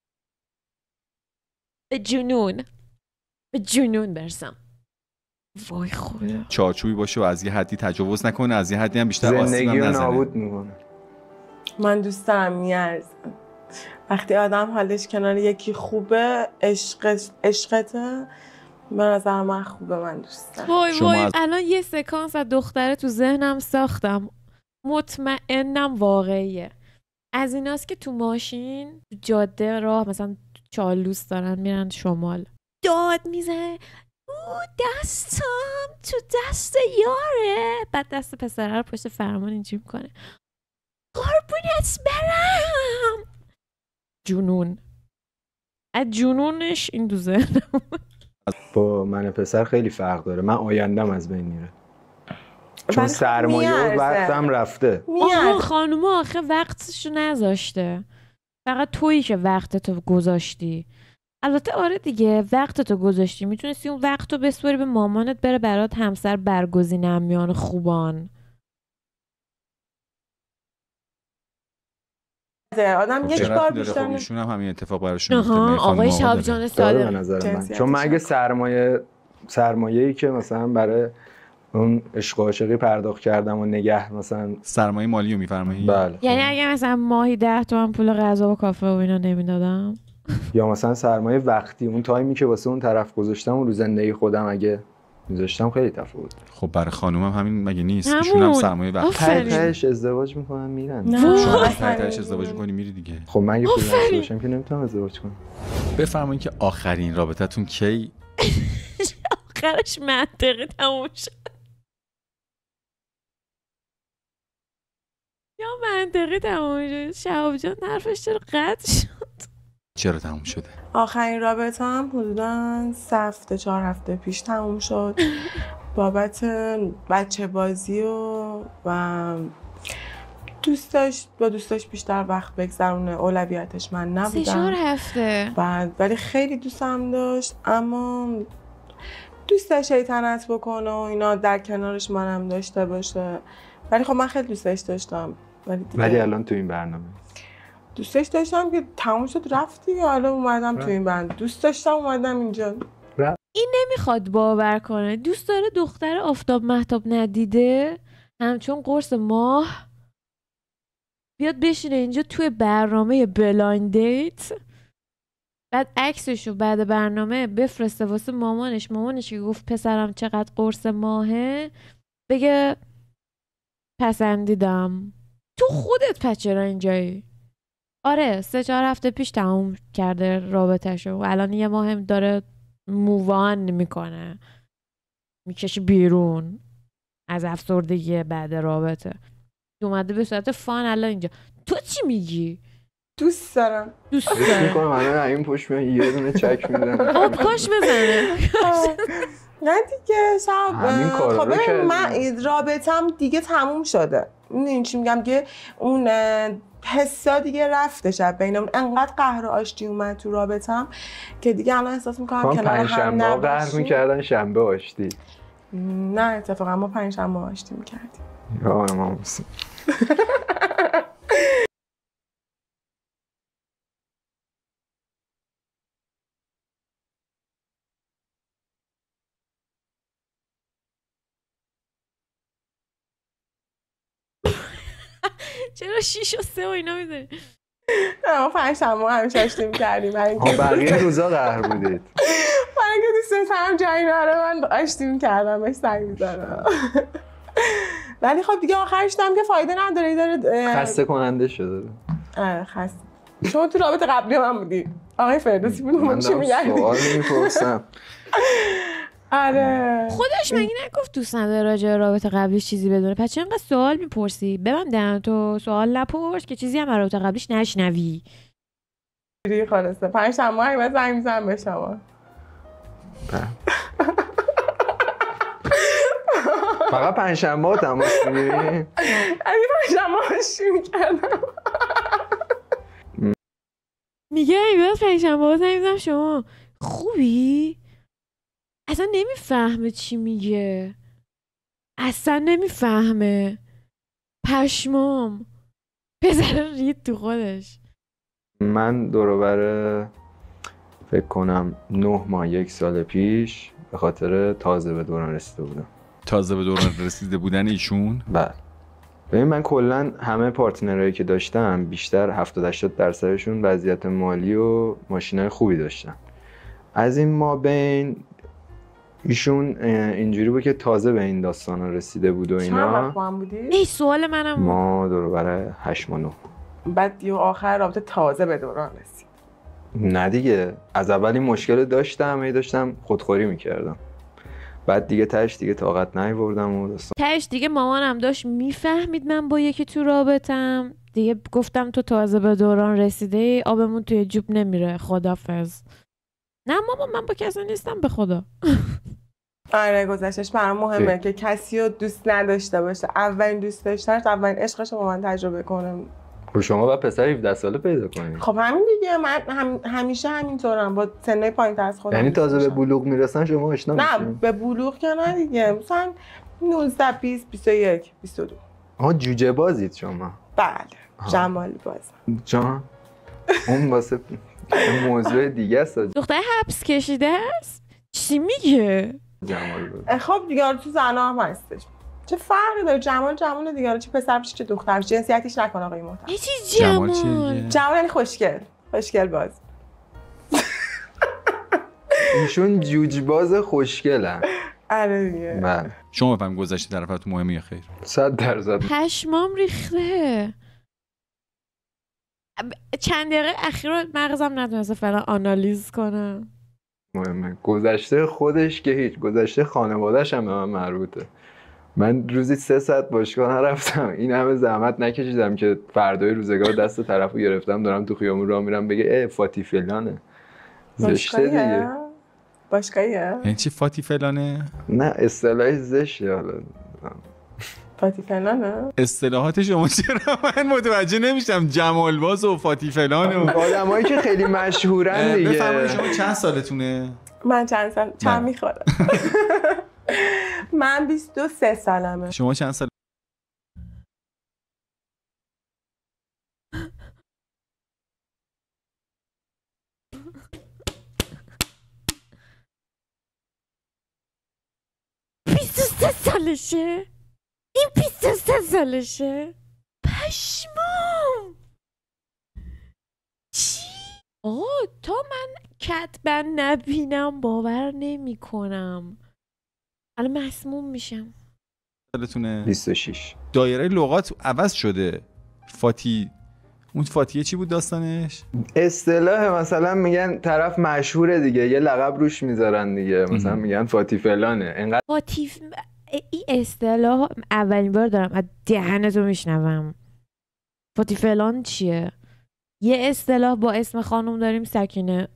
به جنون برسم. وای خدا. چارچوبی باشه و از یه حدی تجاوز نکنه، از یه حدی هم بیشتر آسیب زندگی هم رو نزنه. نابود میکنه. من دوست دارم میارزم. وقتی آدم حالش کنار یکی خوبه عشقته به نظر من خوبه. من دوست دارم. وای الان یه سکانس از دختره تو ذهنم ساختم. مطمئنم واقعیه. از ایناست که تو ماشین تو جاده راه مثلا چالوس دارن میرن شمال داد میزنه دستم تو دست یاره. بعد دست پسره رو پشت فرمان اینجوری میکنه قربونت برم. جنون. از جنونش این دو ذهنم. با من پسر خیلی فرق داره. من آیندم از بین میره چون سرمایه و وقتم رفته. آها خانوم آخه وقتشو نذاشته. فقط تویی که وقتتو گذاشتی. البته آره دیگه وقتتو گذاشتی. میتونستی اون وقتو بسپاری به مامانت بره برات همسر برگزینه میان خوبان. آدم یک بار بیشتر ایشون هم همین اتفاق براشون میفته. آقای شهابجان صادق. چون من اگه سرمایه‌ای که مثلا برای اون عشق و عاشقی پرداخت کردم و نگه مثلا سرمایه مالی رو میفرمایید؟ بله. یعنی اگه مثلا ماهی 10 تومن پول غذا و کافه و اینا نمیدادم یا مثلا سرمایه وقتی اون تایمی که واسه اون طرف گذاشتم و رو زندگی خودم اگه میذاشتم خیلی تفاوت. خب برای خانومم همین مگه نیست؟ ایشون هم سرمایه وقتی تهش ازدواج میکنن میرن. شما تهش ازدواج میکنی میری دیگه. خب من اگه پول داشته باشم که نمیتونم ازدواج کنم. بفرمایید که آخرین رابطتون کی؟ آخرش منطقی تموم شد. یا منطقی تموم شد. شهاب جان حرفش چرا قطع شد؟ چرا تموم شده؟ آخرین رابطه هم حدوداً 4 هفته پیش تموم شد. بابت بچه بازی و دوستاش بیشتر وقت بگذرونه. اولویتش من نبودم. 4 هفته بعد ولی خیلی دوستم داشت اما دوستش شیطنت بکنه و اینا در کنارش منم داشته باشه. ولی خب من خیلی دوستش داشتم. ولی الان تو این برنامه دوستش داشتم که تموم شد رفتی. حالا اومدم تو این برنامه. دوست داشتم اومدم اینجا. این نمیخواد باور کنه. دوست داره دختر آفتاب مهتاب ندیده همچون قرص ماه بیاد بشینه اینجا توی برنامه بلایند دیت. بعد عکسشو بعد برنامه بفرسته واسه مامانش که گفت پسرم چقدر قرص ماهه بگه پسندیدم. تو خودت پس چرا اینجایی؟ آره 3-4 هفته پیش تموم کرده رابطه‌شو و الان یه ماه هم داره مووان میکنه، میکشه بیرون از افسردگی بعد رابطه. اومده به صورت فان الان اینجا. تو چی میگی؟ دوست دارم. میکنم الان این پشت میاد یه دونه چک میدم. خب کاش بزنه. نه دیگه همین کارا رو کردی. من رابطم دیگه تموم شده. این چی میگم دیگه اون حسا دیگه رفته شب بینمون. انقدر قهر و آشتی اومد تو رابطم که دیگه الان احساس میکنم کنار هم نباشیم. قهر میکردن شنبه آشتی. نه اتفاقا ما پنجشنبه آشتی میکردیم. یا ما چرا 6 و 3 و اینا میذاری؟ ما پنجشنبه همیشه آشتی میکردیم. بقیه روزا قهر بودید. برای اینکه دوست دارم جایی نره من آشتی میکردم بهش سنگ میزنم. ولی خب دیگه آخرش دیدم که فایده نداره. داره خسته کننده شده. آره خسته. شما تو رابطه قبلی من بودی آقای فردوسی بود. من چی میگم؟ سوال میپرسم. آره خودش مگه نگفت دوست نداره راجع به رابطه قبلیش چیزی بدونه؟ پس چرا انقدر سوال میپرسی؟ ببندن تو سوال نپرس که چیزی هم از رابطه قبلیش نشنوی. خلاصه پنجشنبه هم زنگ میزنم به شما. فقط پنجشنبه ها تماس میگیری؟ اگه پنجشنبه آشتی میکردم. میگه ایوه پنجشنبه ها زنگ میزنم شما. خوبی؟ اصلا نمیفهمه چی میگه. اصلا نمیفهمه. پشمام. پسر رید تو خودش. من دوروبر فکر کنم 9 ماه 1 سال پیش به خاطر تازه به دوران رسیده بودم. تازه به دوران رسیده بودن ایشون؟ بله. ببین من کلا همه پارتنرایی که داشتم بیشتر 70-80% وضعیت مالی و ماشینای خوبی داشتن. از این ما بین ایشون اینجوری بود که تازه به این داستانا رسیده بود و اینا. چند وقت با هم بودی؟ ای سوال منم ما دوروبر 8 ماه 9. بعد دیگه آخر رابطه تازه به دوران رسید. نه دیگه از اول این مشکل داشتم خودخوری میکردم. بعد دیگه تهش دیگه طاقت نیاوردم و داستان. تهش دیگه مامانم داشت میفهمید من با یکی تو رابطم. دیگه گفتم تو تازه به دوران رسیده آبمون توی جوب نمیره. خدافظ. نه مامان من با کسی نیستم به خدا. آره گذشتش برام مهمه که کسی رو دوست نداشته باشه. اولین دوست داشتنش اولین عشقش رو با من تجربه کنه. خب شما با پسر 17 ساله پیدا کنید. خب همین دیگه من همیشه همینطورم با سنای پایین‌تر از خودم. یعنی تازه به بلوغ میرسن شما آشنا میشین؟ نه به بلوغ که نه دیگه مثلا 19 20 21 22. آها جوجه بازید شما. بله جمالی باز. جان اون واسه موضوع دیگه است. دختر حبس کشیده است؟ چی میگه؟ جمال باز. خب دیگه تو زنا هم هستش. چه فرقی داره جمال دیگه چه پسر بشه چه دختر بشه جنسیتیش نکن آقای محترم. یه چی جمال یعنی خوشگل باز. ایشون جوج باز خوشگلن. آره دیگه. بله. شما بفهم گذشته طرفتون مهمه یا خیر؟ 100%. پشمام ریخته. چند دقیقه اخیر مغزم نتونسته فعلا آنالیز کنم. مهمه. گذشته خودش که هیچ، گذشته خانواده‌ش هم به من مربوطه. من روزی 3 ساعت باشگاه نرفتم. این همه زحمت نکشیدم که فردای روزگار دست طرفو گرفتم دارم تو خیابون راه میرم بگه فاتی فلانه. زشته دیگه. باشگاهیه؟ یعنی چی فاتی فلانه؟ نه اصطلاح زشته. حالا فاتی فلانه؟ اصطلاحات شما چرا من متوجه نمیشم؟ جمال باز و فاتی فلانه و آدمایی که خیلی مشهورن دیگه. بفرمایید شما چند سالتونه؟ من چند میخوره. من 23 سالمه. شما چند سال؟ سالشه؟ این 23 سالشه؟ پشمام. چی؟ تا من کتبا نبینم باور نمی کنم. الان مسموم میشم. سالتونه؟ 26. دایره لغات عوض شده. فاتی، اون فاتیه چی بود داستانش؟ اصطلاح مثلا میگن طرف مشهوره دیگه، یه لقب روش میذارن دیگه، مثلا میگن فاتی فلانه. انقدر فاتی این اصطلاح اولین بار دارم از دهنتو میشنوم. فاتی فلان چیه؟ یه اصطلاح با اسم خانم داریم، سکینه.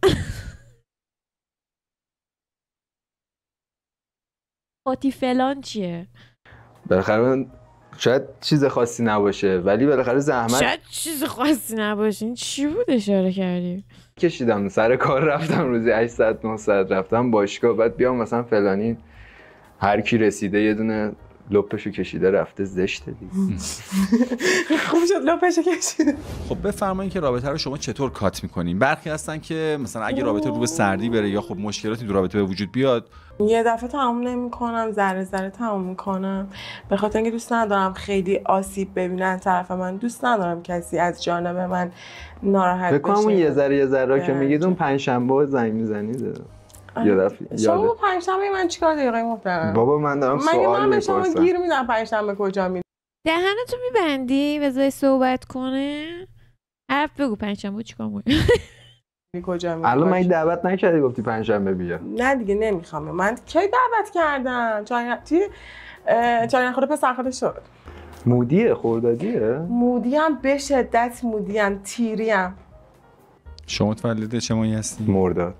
فاتی فلان چیه؟ بالاخره شاید چیز خاصی نباشه ولی بالاخره زحمت شاید چیز خاصی نباشه. این چی بود اشاره کردی؟ کشیدم، سر کار رفتم روزی 8 ساعت 9 ساعت رفتم باشگاه، بعد بیام مثلا فلانی هر کی رسیده یه دونه لپشو کشیده رفته، زشته دیگه. خوب شد لپشو کشیده. خب بفرمایید که رابطه رو شما چطور کات میکنین؟ برخی هستن که مثلا اگه رابطه رو به سردی بره یا خب مشکلاتی تو رابطه به وجود بیاد، یه دفعه تموم نمی‌کنم، ذره ذره تموم می‌کنم، به خاطر اینکه دوست ندارم خیلی آسیب ببینن طرف من. دوست ندارم کسی از جانب من ناراحت بشه. فکر کنم اون یه ذره که میگید اون پنجشنبه زنگ میزنید. یه دفعه شما پنجشنبه من چیکار داری آقای محترم؟ بابا من دارم سوال من میپرسم. شما گیر میدم پنجشنبه کجا میری؟ دهنتو میبندی بذاری صحبت کنه؟ حرف بگو پنجشنبه چیکار می‌کنی؟ کجا میری؟ الان من دعوت نکردی گفتی پنجشنبه بیا؟ نه دیگه نمیخوام. من کی دعوت کردم؟ چای نخوره پسر خاله شد. مودیه خردادیه؟ مودیم به شدت مودیم، تیریم. شما متولد چه ماهی هستی؟ مرداد.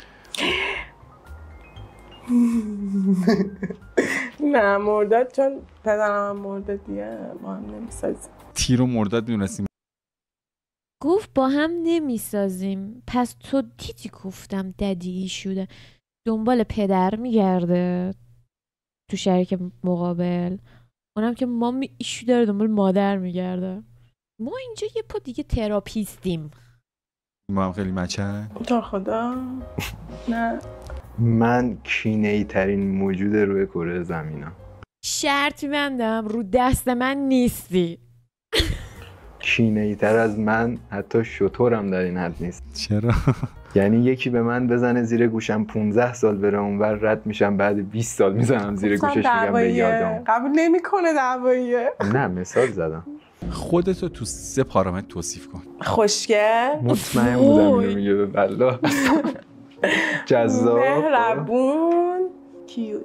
نه مرداد، چون پدرم مردادیه ما هم نمیسازیم. تیر و مرداد میدونستیم. گفت با هم نمیسازیم. پس تو دیدی گفتم ددی شده دنبال پدر میگرده تو شریک مقابل، اونم که مامی ایشو داره دنبال مادر میگرده. ما اینجا یه پا دیگه تراپیستیم. ما هم خیلی مچه. تا خدا نه. من کینه‌ای ترین موجود روی کره زمینم. شرط میبندم رو دست من نیستی. کینه‌ای تر از من حتی شطورم در این حد نیست. چرا؟ یعنی یکی به من بزنه زیر گوشم 15 سال بره اونور رد میشم، بعد 20 سال میزنم زیر گوشش میگم به یادم. قبول نمیکنه دعواییه. نه مثال زدم. خودتو تو 3 پارامتر توصیف کن. خوشگل، مطمئن بودم اینو میگه به والله. جذاب، مهربون، کیوت.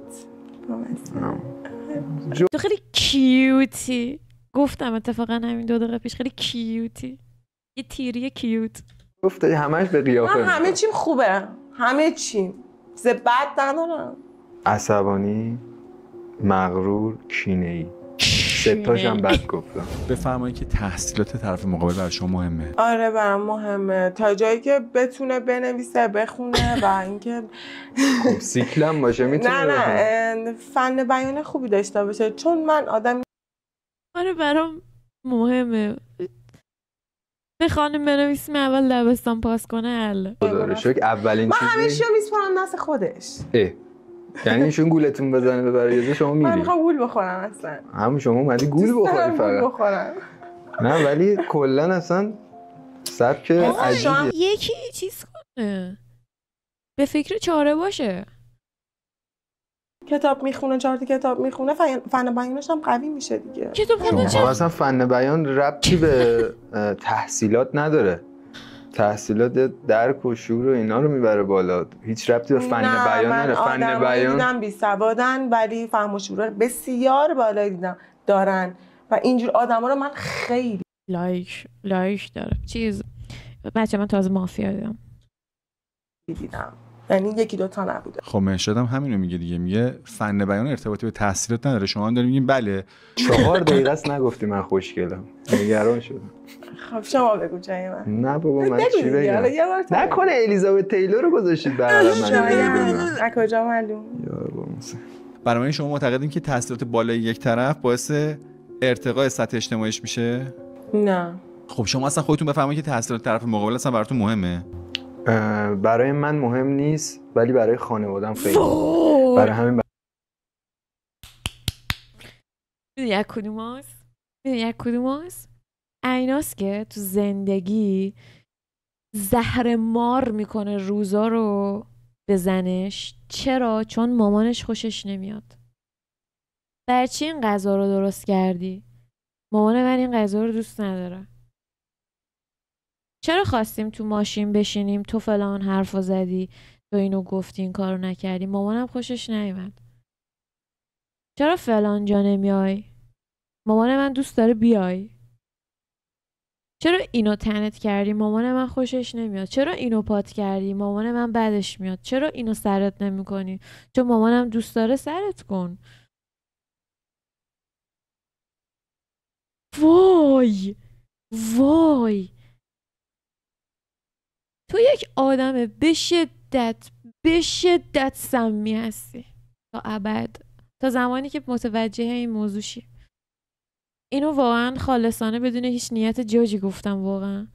تو خیلی کیوتی. گفتم اتفاقا همین 2 دقیقه پیش خیلی کیوتی. یه تیری کیوت. گفته همش به قیافه. همه چیم خوبه، همه چیم بد ندارم. عصبانی، مغرور، کینه‌ای. 3 تاشم بد گفتم. بفرمایید که تحصیلات طرف مقابل برای شما مهمه. آره برام مهمه، تا جایی که بتونه بنویسه بخونه و اینکه سیکلم باشه میتونه. نه فن بیان خوبی داشته باشه، چون من آدم. آره برام مهمه. به خانم بنویسیم اول دبستان پاس کنه حله. خدا شکر اولین من چیزی همه چی رو میسپارم دست خودش. یعنی ایشون گولتون بزنه به برایزه شما میری؟ من میخوام گول بخورم اصلا. همون شما اومدی گول بخوری فقط. گول بخورم. نه ولی کلا اصلا سبک عجیبیه. یکی چیز کنه به فکر چاره باشه. کتاب میخونه، 4 تا کتاب میخونه، فن بیانش هم قوی میشه دیگه. کتاب خوندن چه؟ اصلا فن بیان ربطی به تحصیلات نداره. تحصیلات درک و شعور و اینا رو میبره بالا، هیچ ربطی به فن بیان نداره. فن بیان دیدم بی سوادن ولی فهم و شعور بسیار بالایی دارن و اینجور آدما رو من خیلی لایک داره. چیز بچه من تازه مافیا دیدم، یعنی 1-2 تا نبوده. خب مرشد هم همینو میگه دیگه، میگه فن بیان ارتباطی به تحصیلات نداره. شما هم دارین میگین بله. 4 دقیقه است نگفتی من خوشگلم. نگران شدم. خب شما بگو جای من. نه بابا من چی بگم؟ نکنه الیزابت تیلور رو گذاشتید برای من. از کجا معلوم؟ برای شما معتقدین که تحصیلات بالای یک طرف باعث ارتقاء سطح اجتماعیش میشه؟ نه. خب شما اصلا خودتون بفهمید که تحصیلات طرف مقابل اصلا براتون مهمه؟ برای من مهم نیست ولی برای خانواده‌ام خیلی. برای همین یک کدوماست؟ ایناست که تو زندگی زهر مار میکنه روزا رو به زنش. چرا؟ چون مامانش خوشش نمیاد. برای چی این غذا رو درست کردی؟ مامان من این غذا رو دوست نداره. چرا خواستیم تو ماشین بشینیم تو فلان حرفو زدی، تو اینو گفتی این کارو نکردی، مامانم خوشش نیومد. چرا فلان جا نمیای؟ مامان من دوست داره بیای. چرا اینو تنت کردی؟ مامان من خوشش نمیاد. چرا اینو پات کردی؟ مامان من بعدش میاد. چرا اینو سرت نمیکنی؟ چون مامانم دوست داره سرت کن. وای وای، تو یک آدم به شدت سمی هستی تا ابد، تا زمانی که متوجه این موضوع شی. اینو واقعا خالصانه بدون هیچ نیت جاجی گفتم. واقعا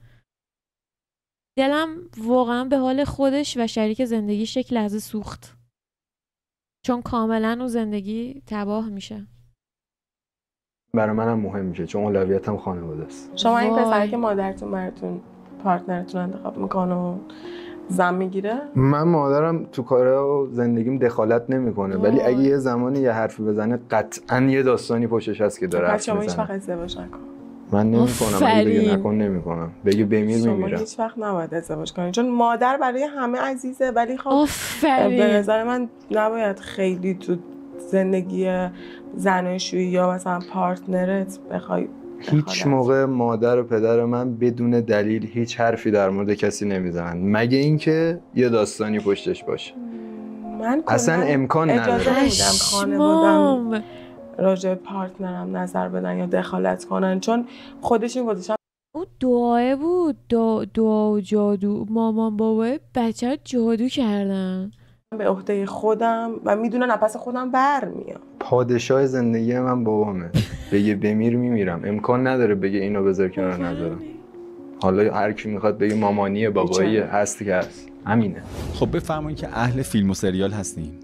دلم واقعا به حال خودش و شریک زندگیش یک لحظه سوخت، چون کاملا اون زندگی تباه میشه. برای منم مهم میشه چون اولویتم خانواده است. شما این پسری که مادرتون براتون پارتنرتون انتخاب میکنه و زن میگیره؟ من مادرم تو کار زندگیم دخالت نمیکنه، ولی اگه یه زمانی یه حرفی بزنه قطعا یه داستانی پشتش هست که داره حرف میزنه. شما هیچ وقت ازدواج نکن. من نمیکنم، اگه بگه نکن نمیکنم، بگه بمیر میمیرم. شما هیچ وقت نباید ازدواج کنید، چون مادر برای همه عزیزه، ولی خب به نظر من نباید خیلی تو زندگی زناشویی یا مثلا پارتنرت بخوای هیچ موقع مادر و پدر من بدون دلیل هیچ حرفی در مورد کسی نمیزنن، مگه اینکه یه داستانی پشتش باشه. من اصلا امکان نداره. اجازه نمیدم خانواده‌ام راجع به پارتنرم نظر بدن یا دخالت کنن، چون خودشون گذاشتن. اون دعایه بود، دعا و جادو. مامان بابای بچه ها جادو کردن به عهده خودم و میدونن پس خودم برمیام. پادشاه زندگی من بابامه، بگه بمیر میمیرم، امکان نداره بگه اینو بذار کنار نذارم. حالا هر کی میخواد بگه مامانیه باباییه، هست که هست، همینه. خب بفرمایید که اهل فیلم و سریال هستین؟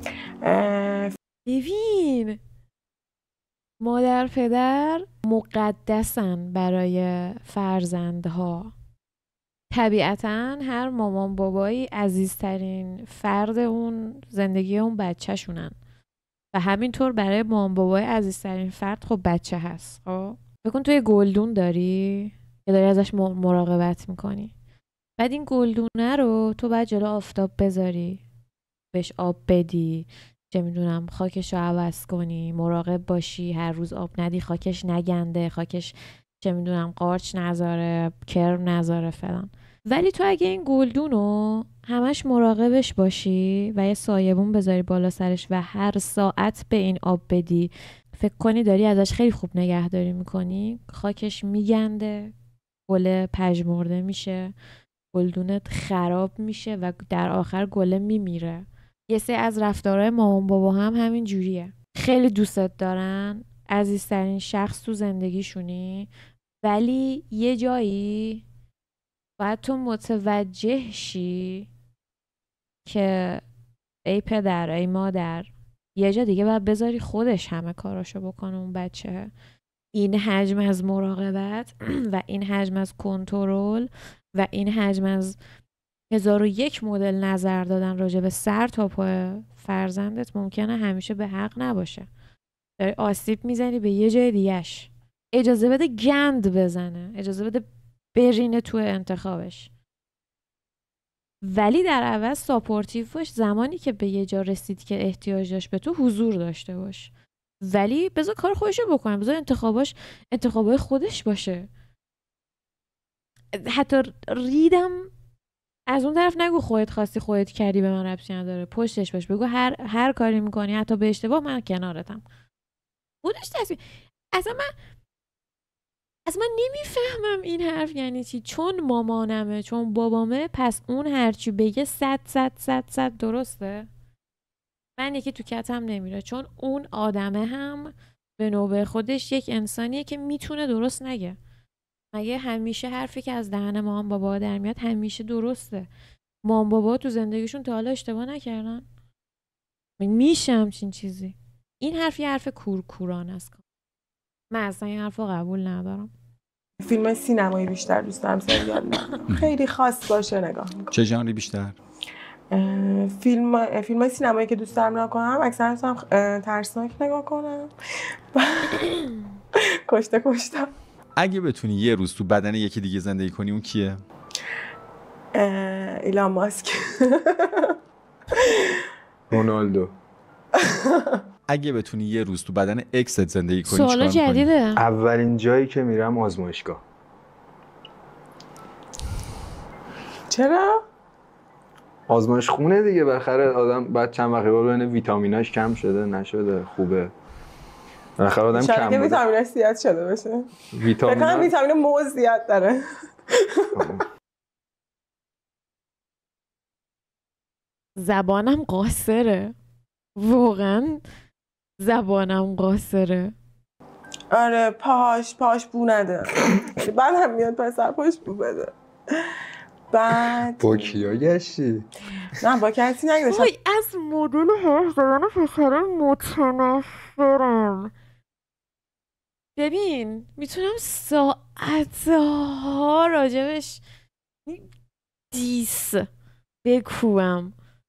ببین، مادر پدر مقدسن برای فرزندها. طبیعتاً هر مامان بابایی عزیزترین فرد اون زندگی اون بچه شونن و همینطور برای مامان بابای عزیزترین فرد خب بچه هست. خب بکن توی گلدون داری که داری ازش مراقبت میکنی، بعد این گلدونه رو تو باید جلو آفتاب بذاری، بهش آب بدی، چه میدونم خاکش رو عوض کنی، مراقب باشی هر روز آب ندی، خاکش نگنده، خاکش چه میدونم قارچ نذاره، کرم نذاره فلان. ولی تو اگه این گلدون رو همش مراقبش باشی و یه سایبون بذاری بالا سرش و هر ساعت به این آب بدی، فکر کنی داری ازش خیلی خوب نگهداری میکنی، خاکش میگنده، گله پژمرده میشه، گلدونت خراب میشه و در آخر گله میمیره. یه سری از رفتارهای مامان بابا هم همین جوریه. خیلی دوستت دارن، عزیزترین شخص تو زندگیشونی، ولی یه جایی باید تو متوجه شی که ای پدر ای مادر، یه جا دیگه باید بذاری خودش همه کاراشو بکنه اون بچه. این حجم از مراقبت و این حجم از کنترل و این حجم از 1001 مدل نظر دادن راجع به سر تا پای فرزندت ممکنه همیشه به حق نباشه. داری آسیب میزنی به یه جای دیگهش. اجازه بده گند بزنه، اجازه بده برینه تو انتخابش، ولی در عوض ساپورتیو باش. زمانی که به یه جا رسید که احتیاج داشت به تو حضور داشته باش، ولی بذار کار خودشو بکنه، بذار انتخابای خودش باشه. حتی ریدم از اون طرف نگو خودت خواستی خودت کردی به من ربطی نداره، پشتش باش، بگو هر کاری میکنی حتی به اشتباه من کنارتم. خودش تصمیم. اصلا من نمیفهمم این حرف یعنی چی. چون مامانمه، چون بابامه، پس اون هرچی بگه 100 درسته. من یکی تو کتم نمیره، چون اون آدمه هم به نوبه خودش یک انسانیه که میتونه درست نگه. مگه همیشه حرفی که از دهن مامان بابا در میاد همیشه درسته؟ مامان بابا تو زندگیشون تا حالا اشتباه نکردن؟ میشه همچین چیزی؟ این حرف یه حرف کورکورانه است. من اصلا این حرف رو قبول ندارم. فیلم سینمایی بیشتر دوست دارم، سریال نه. خیلی خاص باشه نگاه میکنم. چه ژانری بیشتر؟ فیلم سینمایی که دوست دارم نگاه کنم اکثرا دوستم ترسناک نگاه کنم. کشته. اگه بتونی یه روز تو بدن یکی دیگه زندگی کنی اون کیه؟ ایلان ماسک. رونالدو. اگه بتونی یه روز تو بدن اکست زندگی کنی سوال جدیده. اولین جایی که میرم آزمایشگاه. چرا؟ آزمایش خونه دیگه، بالاخره آدم بعد چند وقت ببینه ویتامیناش کم شده نشده خوبه. بالاخره آدم کم بوده. ویتامینش زیاد شده باشه. ویتامین موز زیاد داره. زبانم قاصره. واقعا زبانم قاصره. آره پاش بو نده. بعد هم میاد پسر پاش بو بده. بعد با کیا گشتی؟ نه با کسی نگشتم. وای از مدل حرف زدن پسر متنفرم. ببین میتونم ساعتها راجبش دیس بکوبم.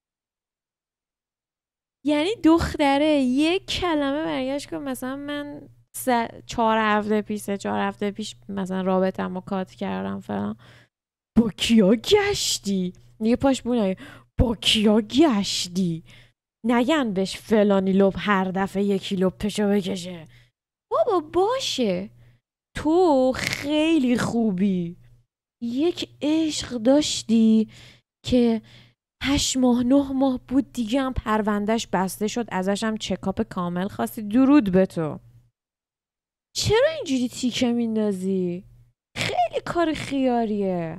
یعنی دختره یک کلمه برگشت که مثلا من 4 هفته پیش مثلا رابطه‌مو کات کردم فلان. با کیا گشتی؟ دیگه پاش بونه با کیا گشتی؟ نگن بهش فلانی لب هر دفعه 1 لپشو بکشه. بابا باشه تو خیلی خوبی، یک عشق داشتی که 8 ماه 9 ماه بود دیگه هم پروندهش بسته شد، ازش هم چکاپ کامل خواستی، درود به تو. چرا اینجوری تیکه میندازی؟ خیلی کار خیاریه.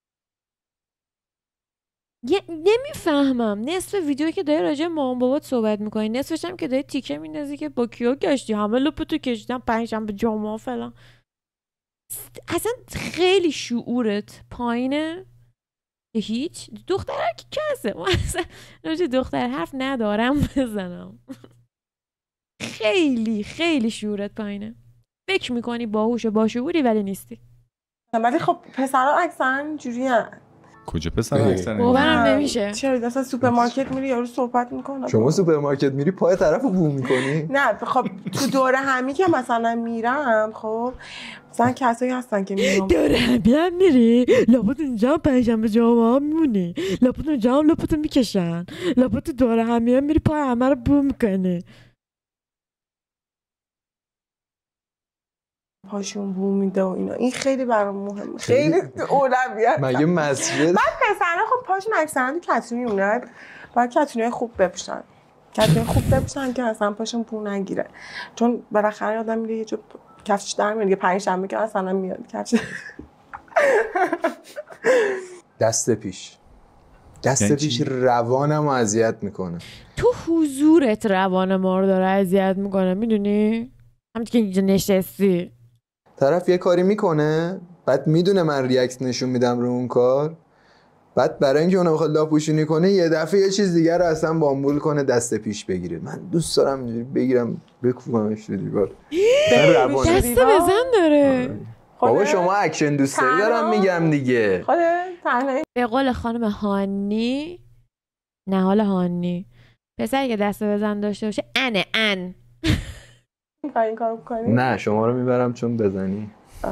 نمیفهمم نصف ویدیو که داری راجع مامان بابات صحبت میکنی، نصفش هم که داری تیکه میندازی که با کیا گشتی، همه لپتو کشیدن، 5 به جمعه فلان. اصلا خیلی شعورت پایینه. هیچ دختره که کسه. من اصلا راجع دختر حرف ندارم بزنم. خیلی شعورت پایینه. فکر میکنی باهوش و باشعوری ولی نیستی. ولی خب پسرها اکثرا جوریه. کجا پسرها اکثرا؟ باورم نمیشه. چرا اصلا سوپرمارکت میری یارو صحبت میکنه؟ شما سوپرمارکت میری پای طرفو بو میکنی؟ نه خب تو دوره همی که مثلا میرم، خب مثلا کسایی هستن که میرم دوره همی هم میری لپت اینجا 5 به جمعه میمونی، لپت اونجا هم لپتو میکشن، لپت دوره همی هم میری پای همه رو بو میکنی. پاشون بو میده و اینا. این خیلی برام مهمه، خیلی اولویت. مگه مسجد بعد پسرا خب پاشون اکثرا تو کتونی میمونن، باید کتونی خوب بپوشن، کتونی خوب بپوشن که اصلا پاشون بو نگیره، چون بالاخره آدم میره یه جو کفش در میاد. 5 شنبه که اصلا میاد کفش. دست پیش روانمو اذیت میکنه. تو حضورت روان ما رو داره اذیت میکنه، میدونی؟ همین که اینجا نشستی طرف یه کاری میکنه بعد میدونه من ریاکت نشون میدم رو اون کار، بعد برای اینکه اونو بخواد لاپوشونی کنه یه دفعه یه چیز دیگر رو اصلا بامبول کنه دست پیش بگیره. من دوست دارم اینجوری بگیرم بکوبمش رو دیوار. دست بزن داره. بابا شما اکشن دوست داری دارم میگم دیگه. به قول خانم هانی، نهال هانی، پسری که دست بزن داشته باشه ان این کارو بکنی؟ نه شما رو میبرم چون بزنی.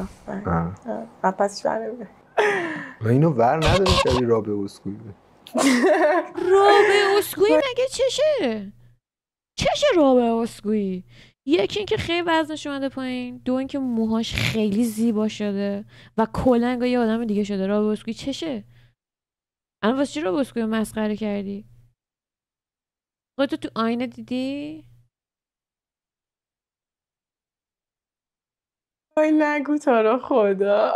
پسش برنمیده. و اینو ور نداره شبیه رابه اسکویی. رابه اسکویی مگه چشه رابه اسکویی؟ یکی اینکه خیلی وزنش اومده پایین، دو اینکه موهاش خیلی زیبا شده و کلا انگار یه آدم دیگه شده. رابه اسکویی چشه؟ الان واسه چی رابه اسکویی مسخره کردی؟ خودتو تو آینه دیدی؟ وای نگو تو رو خدا.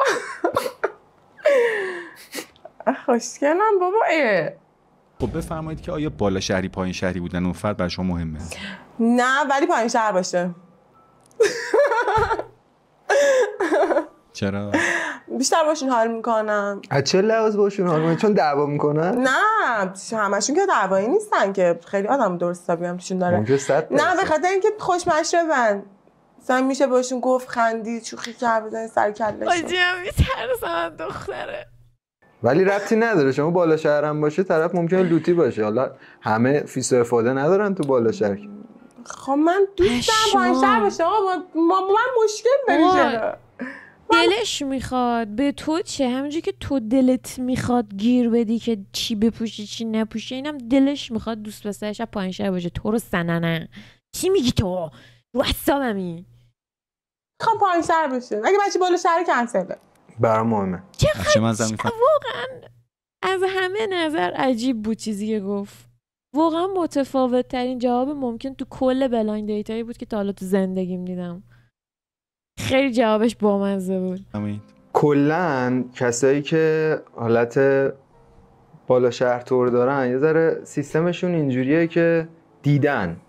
خوشگلم بابا. خب بفرمایید که آیا بالا شهری پایین شهری بودن اون فرد برای شما مهمه؟ نه ولی پایین شهر باشه. چرا؟ بیشتر باشون حال میکنم. از چه لحاظ باشون حال میکنم؟ چون دعوا میکنن؟ نه همشون که دعوایی نیستن که، خیلی آدم درست حسابی هم توشون داره. نه به خاطر اینکه خوش مشربن، مثلا میشه باشون گفت خندید شوخی کرد بزنید سر کلهشون. آجی هم میترسم دختره. ولی ربطی نداره. شما بالا شهر هم باشه طرف ممکنه لوتی باشه. حالا همه فیس و افاده ندارن تو بالا شهر. خب من دوست دارم پایین شهر باشه. من مشکل داری. دلش میخواد به تو چه؟ همونجوری که تو دلت میخواد گیر بدی که چی بپوشی چی نپوشی، اینم دلش میخواد دوست پسرش پایین شهر باشه. تو رو سننه چی میگی تو؟ رو حسابمی. خب پایین شهر باشه. اگه بچه بالا شهر کنسله برام مهمه. واقعا از همه نظر عجیب بود چیزی که گفت. واقعا متفاوت ترین جواب ممکن تو کل بلایند دیتایی بود که تا حالا تو زندگیم دیدم. خیلی جوابش بامزه بود. کلن کسایی که حالت بالا شهر تور دارن یه ذره سیستمشون اینجوریه که دیدن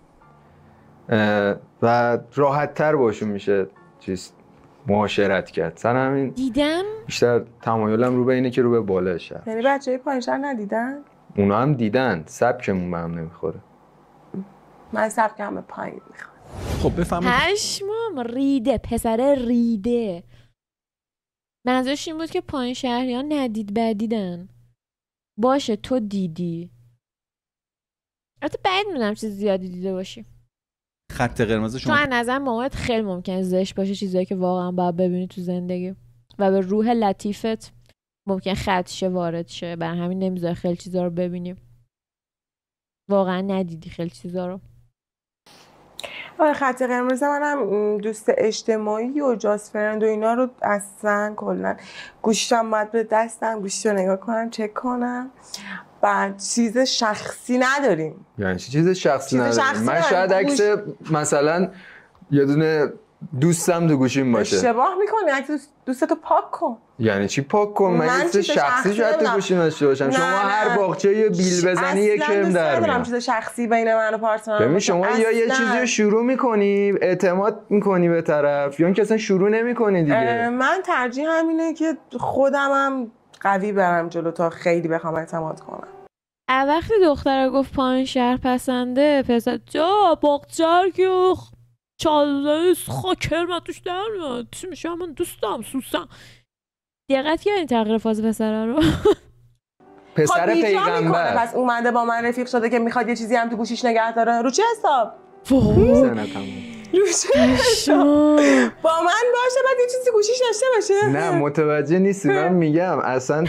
و راحت تر باشون میشه معاشرت کرد. سن همین دیدم بیشتر تمایلم رو به اینه که رو به بالا شهر. یعنی بچه‌های پایین شهر ندیدن؟ اونا هم دیدن. سبکمون به هم نمیخوره. من سبکم به پایین میخوام. خب بفهمید پشمام ریده، پسر ریده. منظورش این بود که پایین شهریان ندید بدیدن. باشه تو دیدی. البته بعید میدونم چیز زیادی دیده باشی. خط قرمز شما تو از نظر مامانت خیلی ممکنه زشت باشه، چیزایی که واقعا باید ببینی تو زندگی و به روح لطیفت ممکن خدشه وارد شه، برای همین نمیذاره خیلی چیزا رو ببینی. واقعا ندیدی خیلی چیزا رو. آره خط قرمز منم دوست اجتماعی و جاست فرند و اینا رو اصلا کلا گوشیشم باید به دستم، گوشی رو نگاه کنم چک کنم. بعد چیز شخصی نداریم. یعنی چیز شخصی نداریم؟ من شاید عکس مثلا یه دونه دوستم تو گوشیم باشه. اشتباه میکنی، عکس دوستتو پاک کن. یعنی چی پاک کن؟ من چیز شخصی شاید تو گوشیم داشته باشم. شما هر باغچه یه بیل بزنی یه کرم در میاد. چیز شخصی بین من و پارتنرم. ببین شما یا یه چیزی رو شروع میکنی اعتماد میکنی به طرف، یا اینکه اصلا شروع نمیکنی دیگه. من ترجیح همینه که خودمم قوی برم جلو تا خیلی بخوام اعتماد کنم. وقتی دختره گفت پایین شهر پسنده، پسر جا باغچه که چالش خاکر من توش در میاد چی میشه، من دوستم سوسم. دقت کردین تغییر فاز پسره رو؟ پسر پیغمبر پس اومده با من رفیق شده که میخواد یه چیزی هم تو گوشیش نگه داره. رو چه حساب؟ رو چه حساب؟ با من باشه بعد یه چیزی گوشیش داشته باشه؟ نه متوجه نیستی. من میگم اصلا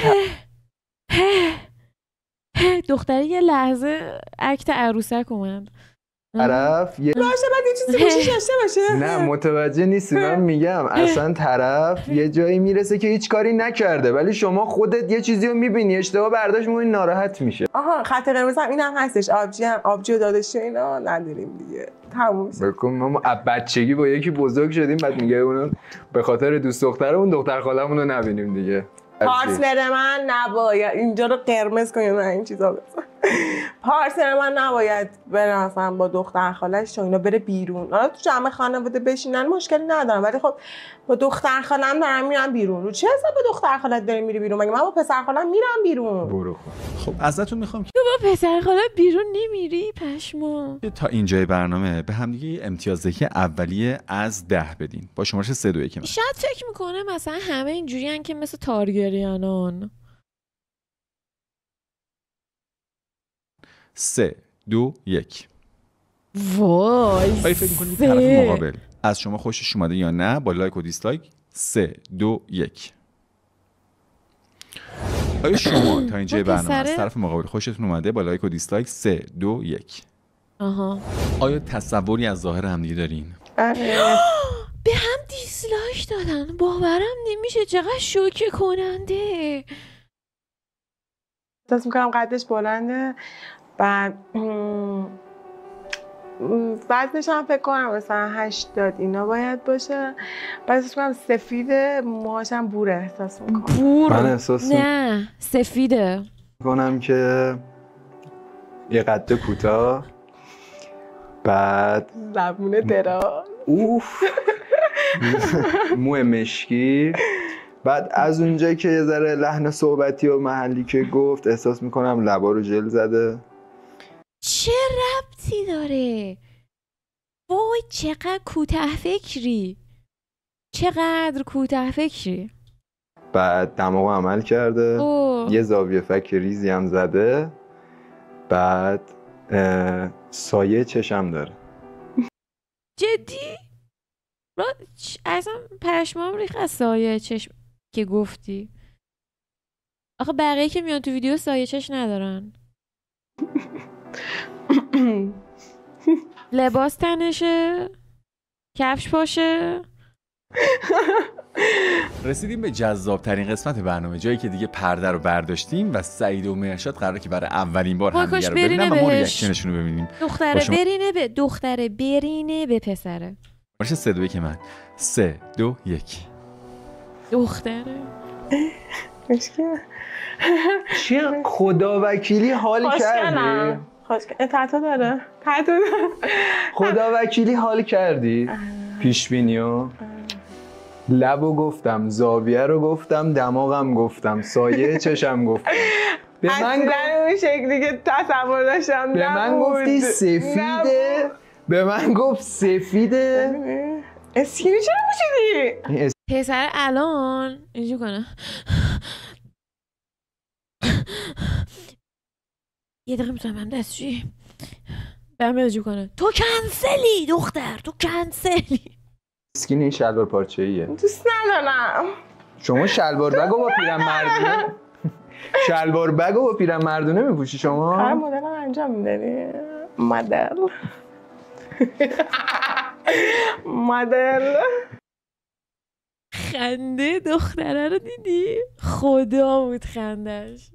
دختری یه لحظه اکت عروسک اومد طرف باشه بعد یه چیزی گوشیش داشته باشه. نه متوجه نیستی. من میگم اصلا طرف یه جایی میرسه که هیچ کاری نکرده ولی شما خودت یه چیزی رو میبینی اشتباه برداشت میکنی ناراحت میشه. آها خط قرمز هم اینم هستش. آبجی و داداشی اینا نداریم دیگه. تموم میشه. بگم ما بچگی با یکی بزرگ شدیم بعد میگه اونو به خاطر دوست دخترمون دختر خالمون رو نبینیم دیگه. پارتنر من نباید اینجا رو قرمز کنیم. نه این چیزا بزن. پارتنر من نباید بره مثلا با دختر خالش و اینا بره بیرون. حالا تو جمع خانواده بشینن مشکلی ندارم ولی خب با دختر خالم دارم میرم بیرون. رو چه حساب با دختر خالت داری میری بیرون؟ مگه من با پسر خالم میرم بیرون؟ برو خب ازتون میخوام که تو با پسر خالت بیرون نمیری پشما. تا اینجای برنامه به هم دیگه امتیازدهی اولیه از 10 بدین با شمارش 3 2 1. شاید فکر میکنه مثلا همه اینجوریان که مثل تارگریانان. 3 2 1. وای آیا فکر میکنید طرف مقابل از شما خوشش اومده یا نه با لایک و دیسلایک؟ 3 2 1. آیا شما تا اینجای برنامه از طرف مقابل خوشتون اومده با لایک و دیسلایک؟ 3 2 1. آها. آیا تصوری از ظاهر همدیگه دارین؟ به هم دیسلایک دادن، باورم نمیشه، چقدر شوکه کننده. احساس میکنم قدش بلنده، بعد وزنش هم فکر کنم مثلا 80 اینا باید باشه. بعد احساس میکنم سفیده، موهاش هم بوره. احساس میکنم بور؟ من احساس نه سفیده میکنم که یه قد کوتاه، بعد زبون دراز، اوف مو مشکی، بعد از اونجایی که یه ذره لحن صحبتی و محلی که گفت احساس میکنم لبا رو ژل زده. چه ربطی داره؟ وای چقدر کوته فکری، چقدر کوته فکری. بعد دماغ عمل کرده، اوه. یه زاویه فک ریزی هم زده، بعد سایه چشم داره. جدی؟ اصلا پشمام ریخت از سایه چشم که گفتی. آخه بقیه که میان تو ویدیو سایه چشم ندارن. لباس تنشه، کفش پاشه. رسیدیم به جذاب ترین قسمت برنامه، جایی که دیگه پرده رو برداشتیم و سعید و مرشاد قراره که برای اولین بار همدیگه رو ببینن و ما ریاکشنشون رو ببینیم. دختره برینه به پسره. باشه 3 2 1 من 3 2 1. دختره چی خدا وکیلی حال کردی؟ تتو داره. خدا وکیلی حال کردی؟ پیش بینیو لبو گفتم، زاویه رو گفتم، دماغم گفتم، سایه چشم گفتم. به من اون شکلی که تصور داشتم به من گفتی سفیده، به من گفت سفیده. اسکینی چرا پوشیدی؟ پسر الان اینجور کنه یه دقیقه میتونم من دستشویی برم اینجور کنه تو کنسلی دختر، تو کنسلی. اسکین این شلوار پارچه ایه. دوست ندارم. شما شلوار بگو با پیرن مردونه شلوار بگو با پیرن مردونه میپوشی شما؟ هر مدل هم انجام میداری؟ مدل خنده دختره رو دیدی؟ خدا بود خندش.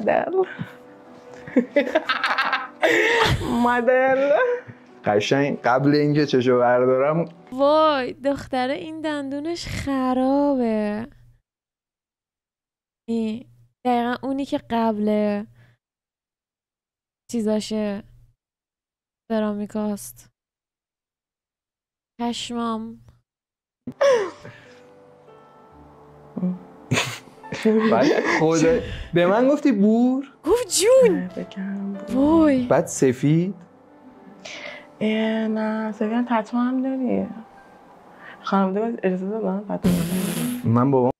مدل قشنگ قبل اینکه چشو بردارم وای دختره این دندونش خرابه. این دقیقا اونی که قبل چیزاشه سرامیکاست. پشمام. خدا به من گفتی بور؟ گفت جون. وای بعد سفید؟ نه سفید تتو هم داری. خانواده باید اجازه دادن تتو من بابام